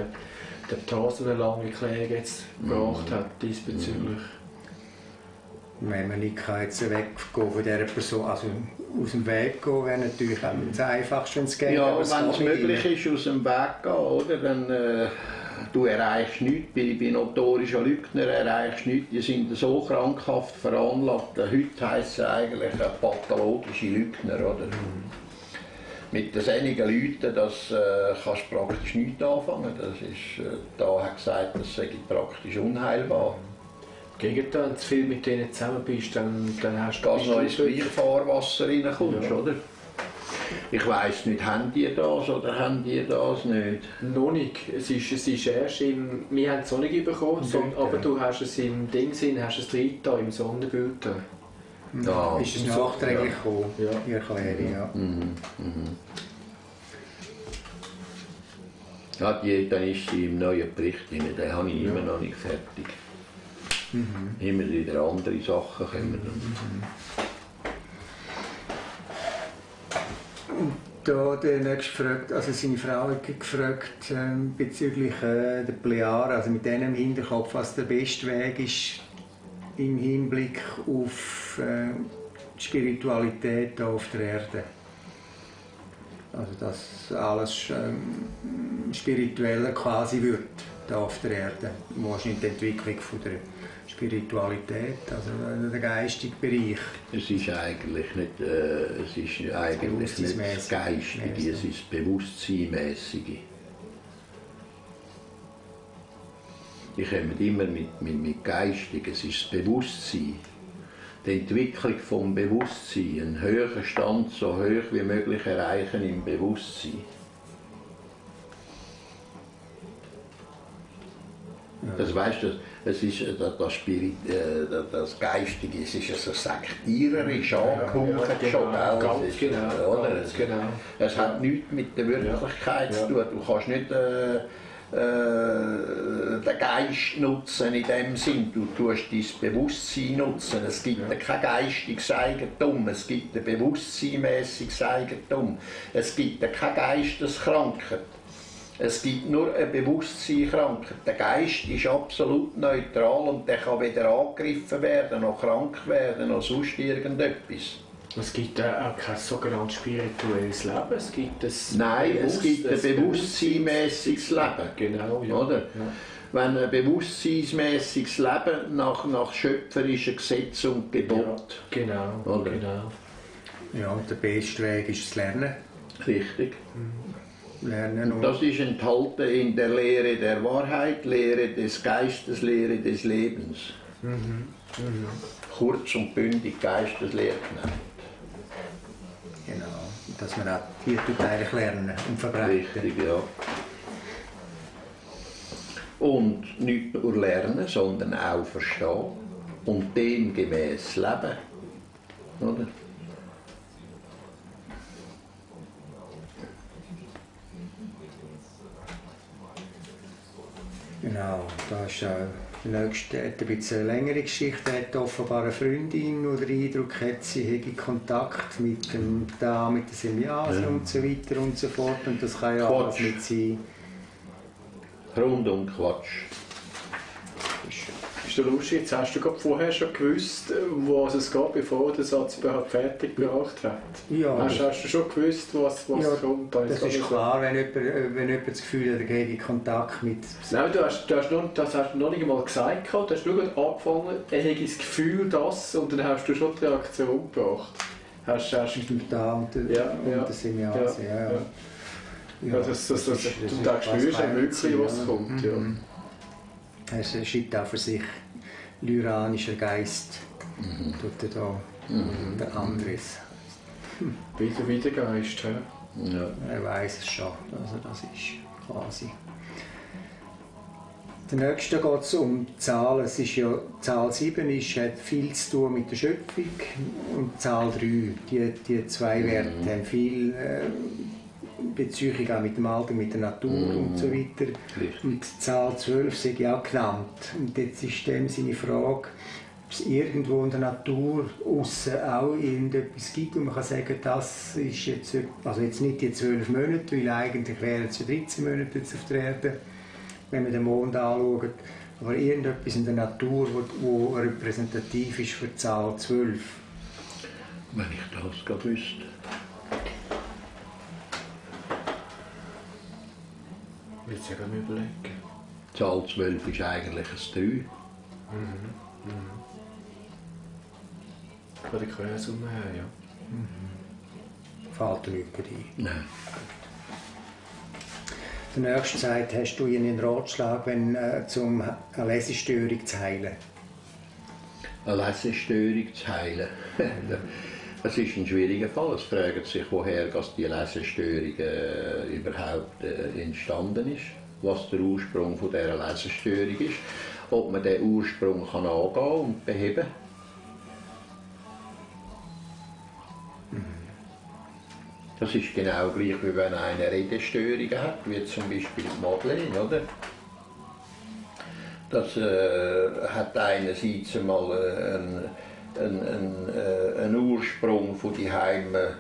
Tasen eine lange Klage jetzt gebracht hat diesbezüglich. Wenn man nicht jetzt weggehen von dieser Person, also aus dem Weg gehen, wäre natürlich auch das Einfachste, wenn es geht. Ja, wenn es möglich ist, aus dem Weg gehen, oder? Dann du erreichst nichts. Bei notorischen Lügnern erreichst du nichts. Die sind so krankhaft veranlagt. Heute heisst es eigentlich pathologische Lügner, oder? Mit solchen Leuten kannst du praktisch nichts anfangen. Das ist, da hat gesagt, das sei praktisch unheilbar. Im Gegenteil, wenn du viel mit denen zusammen bist, dann hast du... Dass du noch ins gleiche Fahrwasser reinkommst, ja. Oder? Ich weiss nicht, haben die das oder haben die das nicht? Noch nicht. Es ist erst im... Wir haben es noch nicht bekommen, aber du hast es im Ding, hast es drin, im Sonderbild. Ja, ist es nachträglich gekommen, ja. Die Erklärung, ja. Ja, dann ist sie im neuen Bericht drin, den habe ich immer noch nicht fertig. Immer wieder andere Sachen kommen. Da der nächste gefragt, also seine Frau hat gefragt bezüglich der Plejaden, also mit dem im Hinterkopf, was der beste Weg ist im Hinblick auf die Spiritualität hier auf der Erde. Also dass alles spiritueller quasi wird hier auf der Erde. Wahrscheinlich die Entwicklung von der Spiritualität, also der geistige Bereich. Es ist eigentlich nicht, das Geistige, es ist das Bewusstseinmäßige. Die kommen immer mit Geistig, es ist das Bewusstsein. Die Entwicklung vom Bewusstsein, einen höheren Stand so hoch wie möglich erreichen im Bewusstsein. Das weißt du, es ist das Geistige, es ist so sektiererisch angehaucht schon. Ganz genau. Es hat nichts mit der Wirklichkeit zu tun. Du kannst nicht den Geist nutzen in dem Sinn, du tust dein Bewusstsein nutzen. Es gibt kein geistiges Eigentum, es gibt ein bewusstseinmäßiges Eigentum. Es gibt keine Geisteskrankheit. Es gibt nur eine Bewusstseinkrankheit. Der Geist ist absolut neutral und der kann weder angegriffen werden, noch krank werden, noch sonst irgendetwas. Es gibt auch kein sogenanntes spirituelles Leben. Es gibt es gibt ein bewusstseinmäßiges Leben. Genau, ja. Oder? Ja. Wenn ein bewusstseinsmäßiges Leben nach schöpferischen Gesetzen und Gebot. Ja, genau, oder? Genau. Ja, und der beste Weg ist das Lernen. Richtig. Lernen und das ist enthalten in der Lehre der Wahrheit, Lehre des Geistes, Lehre des Lebens. Kurz und bündig Geisteslehre genannt. Genau, dass man auch hier eigentlich lernen und verbreiten. Richtig, ja. Und nicht nur lernen, sondern auch verstehen und demgemäß leben. Oder? Genau, da ist der Nächste hat ein bisschen eine längere Geschichte, hat offenbar eine Freundin, oder den Eindruck hat, sie hätte Kontakt mit dem Semjaser und so weiter und so fort, und das kann ja alles mit sein. Rundum Quatsch. Ist ja lustig, jetzt hast du gerade vorher schon gewusst, was es geht, bevor der Satz überhaupt fertig gebracht hat. Ja, hast du schon gewusst, was kommt? Das ist klar, wenn jemand das Gefühl hat, er geht in Kontakt mit... Nein, das hast du noch nicht einmal gesagt, du hast nur angefangen, er hätte das Gefühl, das, und dann hast du schon die Reaktion gebracht. Da und der Semjaser, ja. Du spürst ja wirklich, was kommt. Ja. Es schreibt auch für sich, lyranischer Geist, tut er da, der Andres. Wieder Geist, ja. Er weiß es schon, also das ist quasi. Der nächste geht es um Zahlen. Es ist ja, Zahl 7 hat viel zu tun mit der Schöpfung, und Zahl 3, die zwei Werte haben viel Beziehung auch mit dem Alter, mit der Natur und so weiter. Richtig. Und die Zahl 12 sei ja auch genannt. Und jetzt ist dem seine Frage, ob es irgendwo in der Natur aussen auch irgendetwas gibt, und man kann sagen, das ist jetzt, also jetzt nicht die 12 Monate, weil eigentlich wären es ja 13 Monate jetzt auf der Erde, wenn man den Mond anschaut, Aber irgendetwas in der Natur, wo repräsentativ ist für die Zahl 12. Wenn ich das gerade wüsste. Ich will es ja gerade überlegen. Die Zahl 12 ist eigentlich ein 3. Von der Quersumme her, ja. Fällt dir nichts ein? Nein. Der nächste sagt, hast du einen Ratschlag, wenn, um eine Lesestörung zu heilen? Eine Lesestörung zu heilen. Es ist ein schwieriger Fall. Es fragt sich, woher die Lesestörung überhaupt entstanden ist, was der Ursprung von dieser Lesestörung ist, ob man diesen Ursprung kann angehen und beheben kann. Das ist genau gleich, wie wenn einer Redestörungen hat, wie zum Beispiel Madeleine, oder? Das hat einerseits einmal einen Ursprung von die Heime,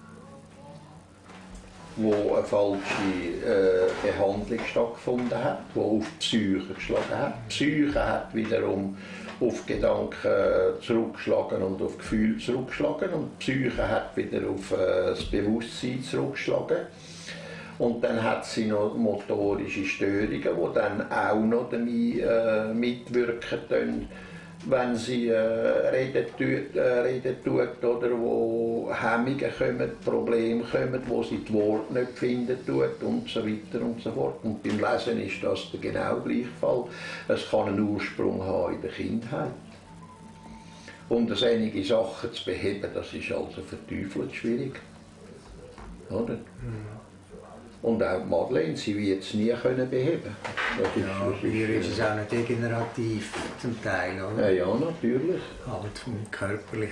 wo eine falsche Behandlung stattgefunden hat, die auf die Psyche geschlagen hat. Die Psyche hat wiederum auf Gedanken zurückgeschlagen und auf Gefühle zurückgeschlagen und die Psyche hat wieder auf das Bewusstsein zurückgeschlagen. Und dann hat sie noch motorische Störungen, die dann auch noch damit mitwirken können, wenn sie reden tut oder wo Hemmungen kommen, Probleme kommen, wo sie die Worte nicht finden tut und so weiter und so fort. Und beim Lesen ist das der genau gleiche Fall. Es kann einen Ursprung haben in der Kindheit. Und einige Sachen zu beheben, das ist also verteufelt schwierig. Oder? Und auch Madeleine, sie wird es nie können beheben. Bei ihr ist es auch nicht degenerativ zum Teil, oder? Ja, natürlich. Halt körperlich.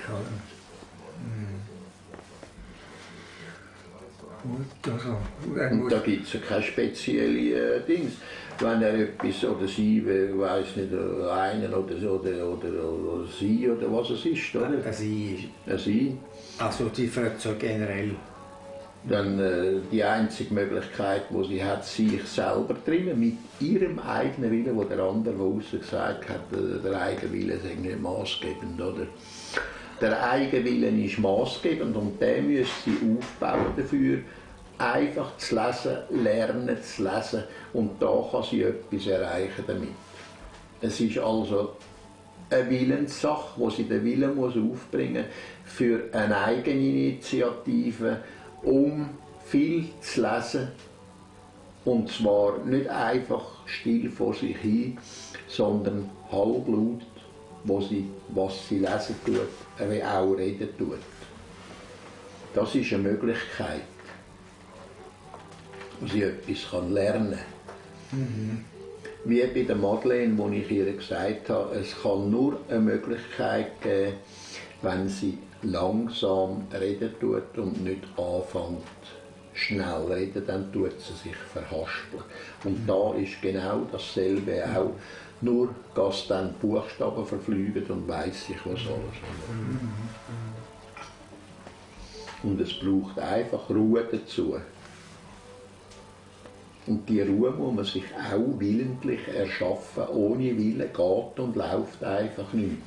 Gut, also... Und da gibt es ja keine speziellen Dings. Wenn er etwas oder sie, weiß nicht, einen oder sie oder was es ist, oder? Ein Sie. Also die fragt so generell. Dann die einzige Möglichkeit, die sie hat, sich selber drinnen, mit ihrem eigenen Willen, wo der andere, der aussen gesagt hat, der eigene Wille sei nicht maßgebend, oder? Der eigene Willen ist maßgebend und den müsste sie aufbauen dafür, einfach zu lesen, lernen zu lesen und da kann sie etwas erreichen damit. Es ist also eine Willenssache, wo sie den Willen muss aufbringen muss für eine Eigeninitiative, um viel zu lesen, und zwar nicht einfach still vor sich hin, sondern halblaut, was sie lesen tut, wie auch reden tut. Das ist eine Möglichkeit, wo sie etwas lernen kann. Wie bei der Madeleine, wo ich ihr gesagt habe, es kann nur eine Möglichkeit geben, wenn sie langsam reden tut und nicht anfängt schnell reden, dann tut sie sich verhaspeln. Und da ist genau dasselbe auch, nur dass dann die Buchstaben verfliegen und weiss ich was alles. Und es braucht einfach Ruhe dazu. Und die Ruhe muss man sich auch willentlich erschaffen. Ohne Willen geht und läuft einfach nichts.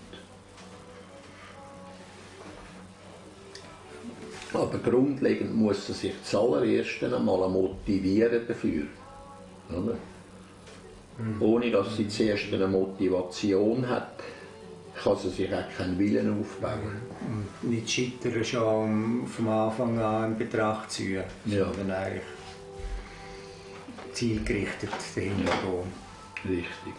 Aber grundlegend muss er sich zuallererst einmal motivieren dafür. Oder? Ohne dass sie zuerst eine Motivation hat, kann sie sich auch keinen Willen aufbauen. Und nicht scheitern schon vom Anfang an in Betracht ziehen, sondern eigentlich zielgerichtet dahinter gehen. Richtig.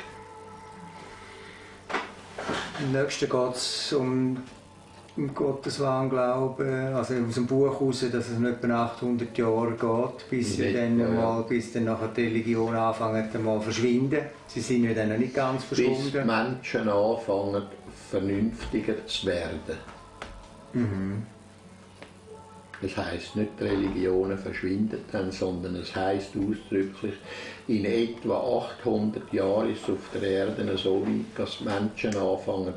Im nächsten geht es um Gotteswahnglauben, also aus dem Buch heraus, dass es etwa 800 Jahre geht, bis dann nachher die Religion anfängt zu verschwinden. Sie sind ja dann noch nicht ganz verschwunden. Bis Menschen anfangen, vernünftiger zu werden. Das heisst nicht, die Religionen verschwinden dann, sondern es heisst ausdrücklich, in etwa 800 Jahren ist es auf der Erde so weit, dass Menschen anfangen,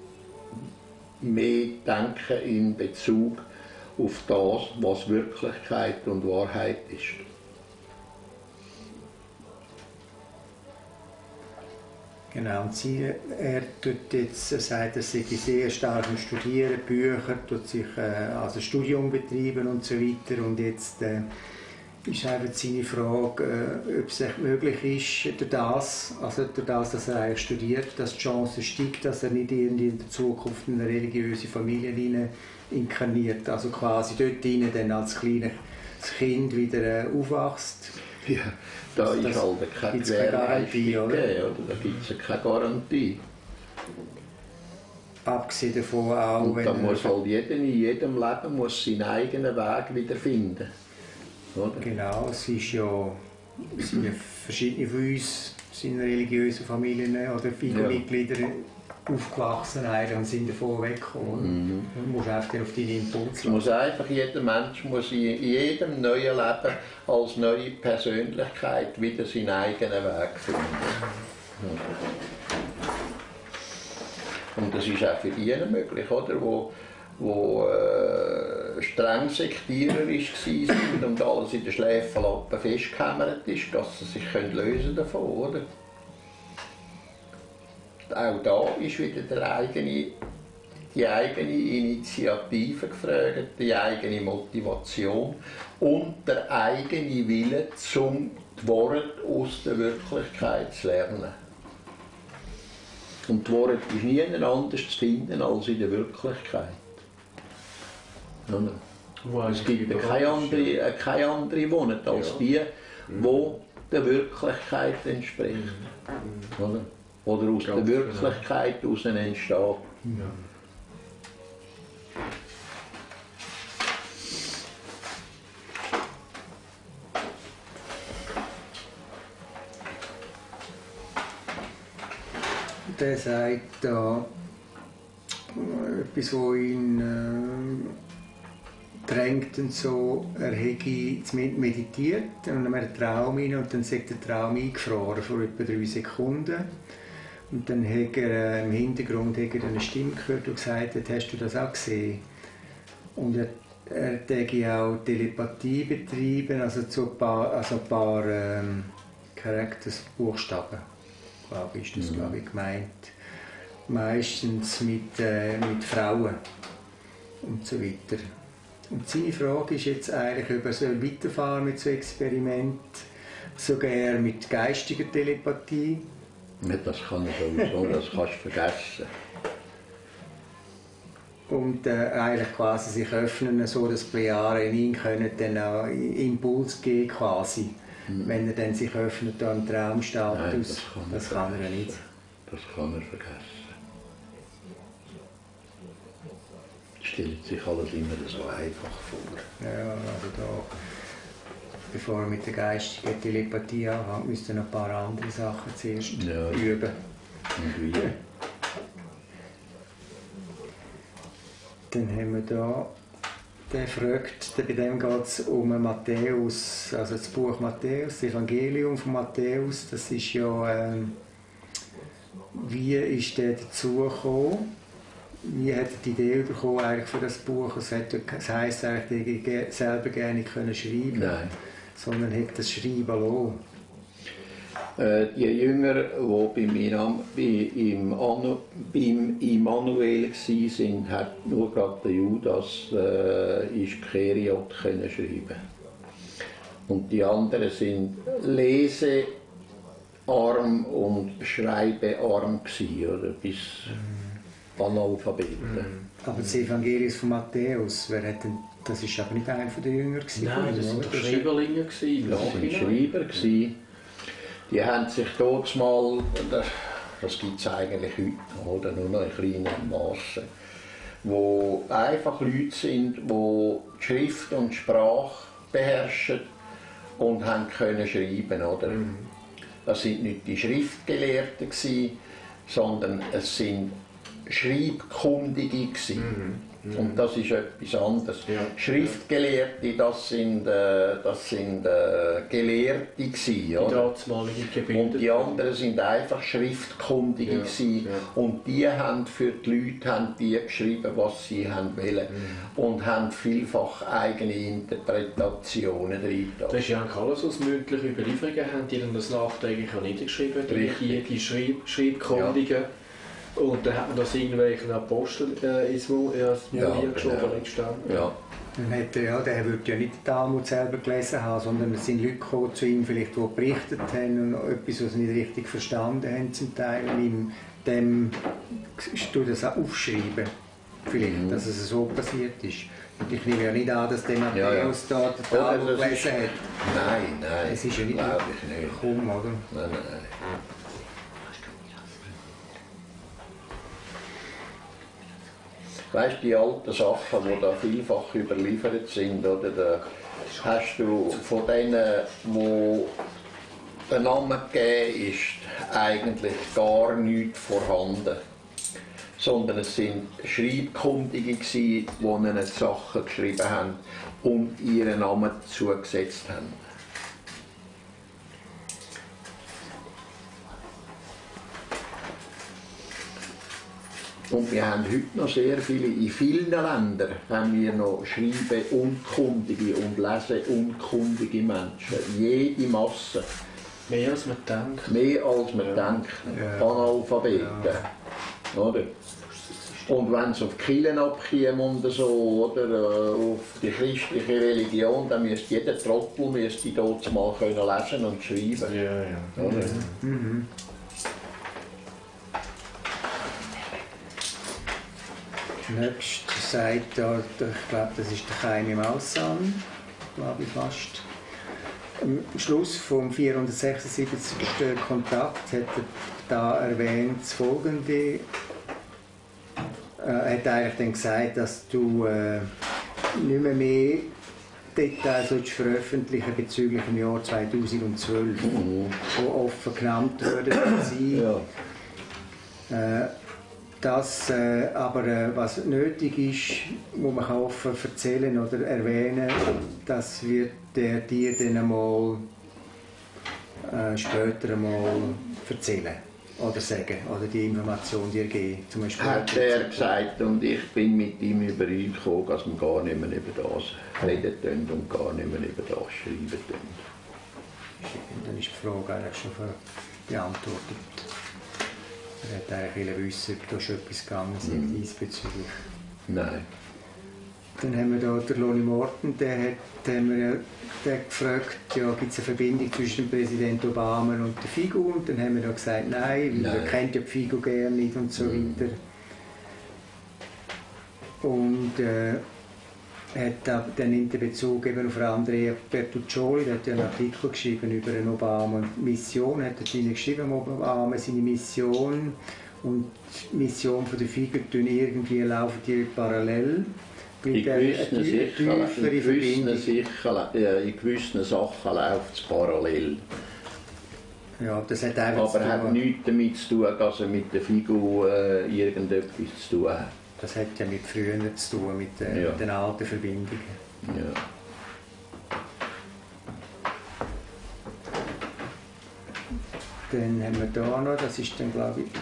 mehr denken in Bezug auf das, was Wirklichkeit und Wahrheit ist. Genau, und er sagt, er sei sehr stark am Studieren, Bücher, tut sich also Studium betreiben und so weiter. Und jetzt ist eben seine Frage, ob es echt möglich ist, durch das, dass er eigentlich studiert, dass die Chance steigt, dass er nicht irgendwie in der Zukunft in eine religiöse Familie inkarniert, also quasi dort rein dann als kleines Kind wieder aufwächst. Ja, da ist halt keine Gewährleistung, oder? Da gibt es keine Garantie. Abgesehen davon auch, und da muss halt jeder in jedem Leben muss seinen eigenen Weg wieder finden. Oder? Genau, es sind ja verschiedene von uns sind religiösen Familien oder Familienmitglieder aufgewachsen und sind davon weggekommen. Du musst einfach auf deine Impulse jeder Mensch muss in jedem neuen Leben als neue Persönlichkeit wieder seinen eigenen Weg finden. Und das ist auch für die möglich, oder? Wo streng sektiererisch waren und alles in den Schläferlappen festgehämmert ist, dass sie sich lösen davon, oder? Auch da ist wieder die eigene Initiative gefragt, die eigene Motivation und der eigene Wille, um die Worte aus der Wirklichkeit zu lernen. Und die Worte ist nie anders zu finden als in der Wirklichkeit. Es gibt keine andere Worte als die der Wirklichkeit entspricht. Oder aus der Wirklichkeit heraus entsteht. Ja. Der sagt da etwas, was ihn drängt und so, er hätte meditiert und dann einen Traum rein und dann sagt der Traum eingefroren vor etwa 3 Sekunden. Und dann hat er im Hintergrund eine Stimme gehört, die gesagt hat, hast du das auch gesehen? Und er hat auch Telepathie betrieben, also ein paar Charakters, Buchstaben, glaube ich, ist das gemeint. Meistens mit Frauen und so weiter. Und seine Frage ist jetzt eigentlich, ob er weiterfahren mit so Experimenten, sogar mit geistiger Telepathie. Ja, das kann ich sowieso, das kannst du vergessen. Und eigentlich quasi sich öffnen, so dass die Plejaren in ihn können dann auch Impuls geben quasi. Wenn er dann sich öffnet, da im Traumstatus. Das kann er nicht. Das kann er vergessen. Stellt sich alles immer so einfach vor. Ja, also da, bevor er mit der geistigen Telepathie anfängt, müsste er noch ein paar andere Sachen zuerst üben. Und wie? Dann haben wir da, der fragt, bei dem geht es um Matthäus, also das Buch Matthäus, das Evangelium von Matthäus, das ist ja, wie ist der dazu gekommen? Wie hat er die Idee bekommen eigentlich für das Buch? Es heisst eigentlich, er selber gerne können schreiben, Nein. sondern hat das Schreiben lassen. Die Jünger, die beim Immanuel waren, hat nur gerade der Judas Iskariot können schreiben. Und die anderen sind lesearm und schreibearm gewesen, oder bis Analphabeten. Aber das Evangelium von Matthäus, das war aber nicht einer der Jünger? Nein, das waren Schreiberlinge. Das waren Schreiber. Die haben sich dort mal, das gibt es eigentlich heute noch, oder nur noch in kleinen Massen, wo einfach Leute sind, die die Schrift und die Sprache beherrschen und haben können schreiben, oder? Das sind nicht die Schriftgelehrten gewesen, sondern es sind Schreibkundige gewesen. Und das ist etwas anderes. Ja. Schriftgelehrte, das sind Gelehrte gewesen, Die oder? damalige Und Gebildeten. die anderen sind einfach Schriftkundige Ja, gewesen. ja. Und die haben für die Leute geschrieben, was sie wollen. Und haben vielfach eigene Interpretationen drin. Das ist ja eigentlich alles, was mündliche Überlieferungen haben, die dann das nachträglich auch niedergeschrieben, die Schreibkundigen. Und dann hat man das irgendwelchen Apostel ins Mund geschoben. Ja. Der würde ja nicht den Talmud selber gelesen haben, sondern es sind Leute gekommen zu ihm, vielleicht, die berichtet haben und etwas, was sie nicht richtig verstanden haben zum Teil. Und ihm dem du das auch aufschreiben, vielleicht, dass es so passiert ist. Und ich nehme ja nicht an, dass der Matthäus da den Talmud gelesen hat. Nein, Es ist ja nicht glaube ich nicht. kaum, oder? Nein. Weißt du, die alten Sachen, die da vielfach überliefert sind, oder, da hast du von denen, wo ein Name gegeben ist, eigentlich gar nichts vorhanden. Sondern es sind Schreibkundige gewesen, die ihnen Sachen geschrieben haben und ihren Namen zugesetzt haben. Und wir haben heute noch sehr viele, in vielen Ländern haben wir noch schreibeunkundige und leseunkundige Menschen. Jede Masse. Mehr als man denkt. Mehr als man denkt. Analphabeten. Oder? Und wenn es auf die Kirchen abkäme und so, oder auf die christliche Religion, dann müsste jeder Trottel dort mal lesen und schreiben. Ja. Oder? Nächst sagt da, ich glaube, das ist der Chaim Maussan, glaube ich fast. Am Schluss vom 476. Kontakt hat er da erwähnt das Folgende. Er hat eigentlich dann gesagt, dass du nicht mehr Details veröffentlichen bezüglich dem Jahr 2012, wo offen genannt werden. Das aber was nötig ist, wo man offen erzählen oder erwähnen, das wird der dir dann einmal später einmal erzählen oder sagen oder die Information dir geben. Zum Beispiel Hat er gesagt, und ich bin mit ihm übereingekommen, dass wir gar nicht mehr über das reden können und gar nicht mehr über das schreiben können. Dann ist die Frage eigentlich schon beantwortet. Er hat eigentlich wissen, ob da schon etwas gegangen ist diesbezüglich. Nein. Dann haben wir da den Lonnie Morton, der gefragt, ja, gibt es eine Verbindung zwischen dem Präsident Obama und der Figu? Und dann haben wir da gesagt, nein, weil er kennt ja die Figu gerne nicht und so weiter. Und er hat dann in den Bezug eben auf Andrea Bertuccioli, der hat ja einen Artikel geschrieben über eine Obama-Mission, hat er geschrieben, Obama seine Mission und die Mission von der Figu irgendwie laufen die parallel. In gewissen Sachen läuft es parallel. Ja, das hat aber er hat nichts damit zu tun, dass er mit der Figu irgendetwas zu tun hat. Das hat ja mit früher zu tun, mit den alten Verbindungen. Ja. Dann haben wir hier noch, das ist dann glaube ich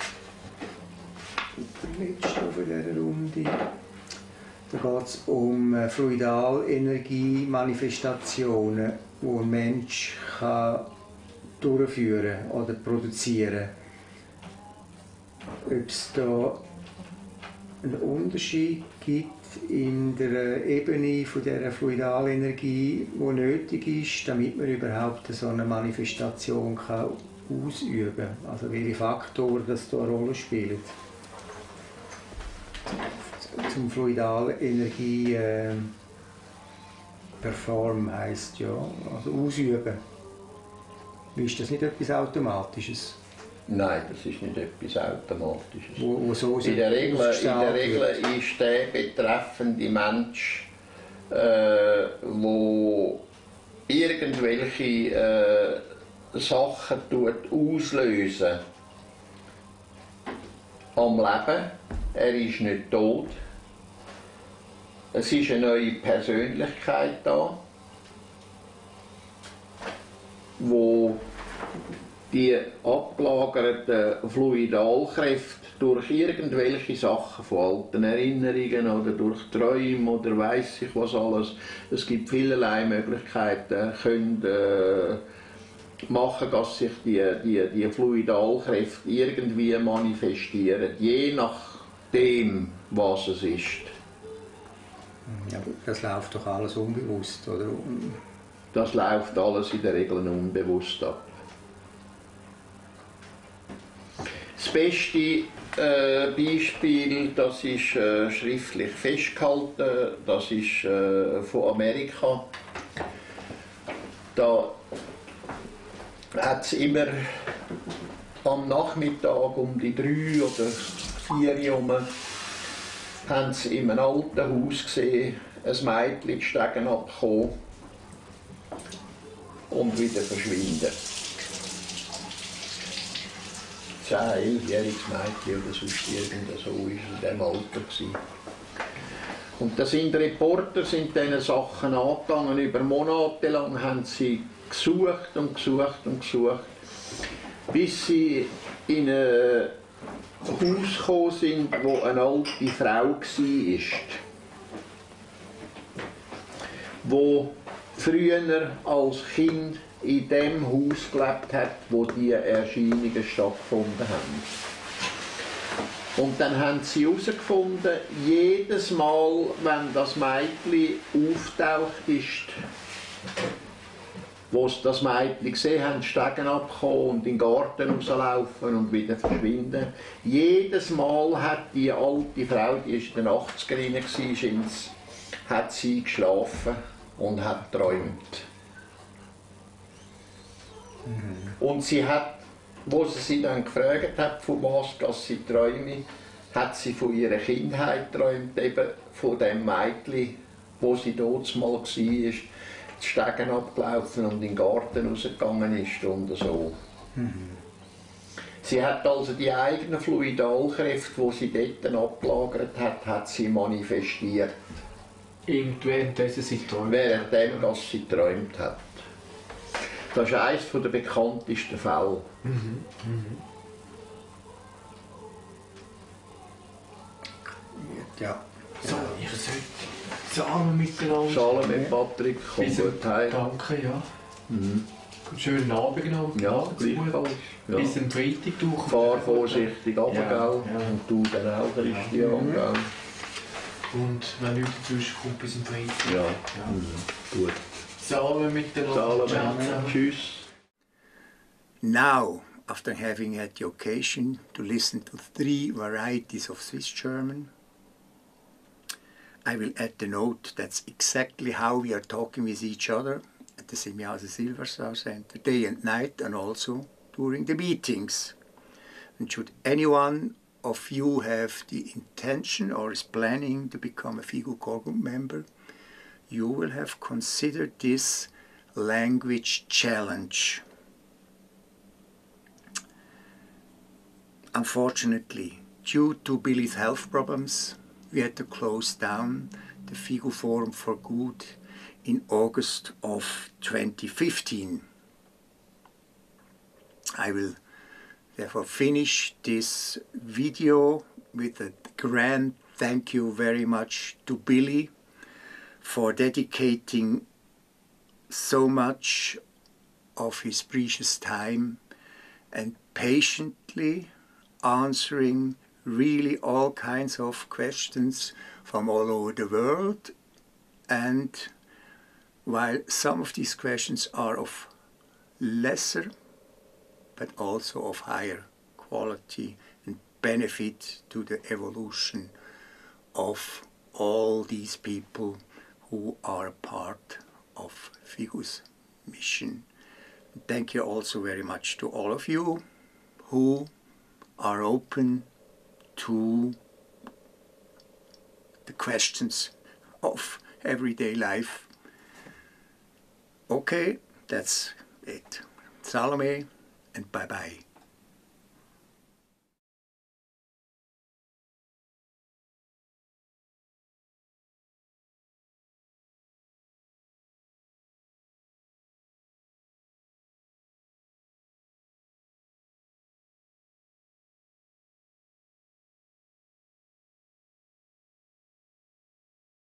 der letzte von dieser Runde. Da geht es um Fluidalenergie-Manifestationen, die ein Mensch kann durchführen oder produzieren. Ob es da einen Unterschied gibt in der Ebene von dieser Fluidalenergie, die nötig ist, damit man überhaupt so eine Manifestation kann ausüben kann. Also welche Faktoren das da eine Rolle spielen. Zum Fluidalenergie perform heisst ja, also ausüben. Ist das nicht etwas Automatisches? Nein, das ist nicht etwas Automatisches. Wo so in der Regel ist der betreffende Mensch, der irgendwelche Sachen auslösen am Leben. Er ist nicht tot, Es ist eine neue Persönlichkeit da, wo die abgelagerten Fluidalkräfte durch irgendwelche Sachen von alten Erinnerungen oder durch Träume oder weiss ich was alles, es gibt vielerlei Möglichkeiten, können machen, dass sich die Fluidalkräfte irgendwie manifestieren, je nachdem, was es ist. Ja, das läuft doch alles unbewusst, oder? Das läuft alles in der Regel unbewusst ab. Das beste Beispiel, das ist schriftlich festgehalten, das ist von Amerika. Da hat es immer am Nachmittag um die 3 oder 4 herum, haben sie in einem alten Haus gesehen, ein Mädchen die Stegen abkommen und wieder verschwinden. 10, 11-jähriges Mädchen oder sonst irgend so war es in diesem Alter. Und da sind Reporter diesen Sachen angegangen, über Monate lang haben sie gesucht und gesucht und gesucht, bis sie in ein Haus gekommen sind, wo eine alte Frau war, die früher als Kind in dem Haus gelebt hat, wo die Erscheinungen stattgefunden haben. Und dann haben sie herausgefunden, jedes Mal, wenn das Mädchen auftaucht ist, wo sie das Mädchen gesehen haben, die Stegen abkommen und in den Garten rauslaufen und wieder verschwinden, jedes Mal hat die alte Frau, die in den 80er war, hat sie geschlafen und hat geträumt. Und sie hat, wo sie dann gefragt hat, von was sie träume, hat sie von ihrer Kindheit geträumt, eben von dem Mädchen, wo sie dort mal war, die Stegen abgelaufen und in den Garten rausgegangen ist und so. Sie hat also die eigenen Fluidalkräfte, die sie dort abgelagert hat, hat sie manifestiert. Währenddessen sie träumt. Währenddem, dass sie geträumt hat. Das ist eines der bekanntesten Fälle. Ja. So, ich sollte Samen miteinander. Salome, Patrick, komm gut heim. Danke, ja. Schönen Abend noch. Ja, gleichfalls. Ja. Bis am Freitag durch. Fahr vorsichtig runter, Ja, gell? ja. Und du dann auch, Christian, gell? Und wenn nichts dazwischen kommt, bis am Freitag. Ja. Gut. Samen miteinander. Salome, tschüss. Now, after having had the occasion to listen to 3 varieties of Swiss German, I will add the note that's exactly how we are talking with each other at the Semjase Silverstar Center, day and night, and also during the meetings. And should anyone of you have the intention or is planning to become a FIGU core group member, you will have considered this language challenge. Unfortunately, due to Billy's health problems, we had to close down the FIGU Forum for good in August of 2015. I will therefore finish this video with a grand thank you very much to Billy for dedicating so much of his precious time and patiently answering really all kinds of questions from all over the world. And while some of these questions are of lesser but also of higher quality and benefit to the evolution of all these people who are part of FIGU's mission. Thank you also very much to all of you who are open to the questions of everyday life. Okay, that's it. Salome, and bye-bye.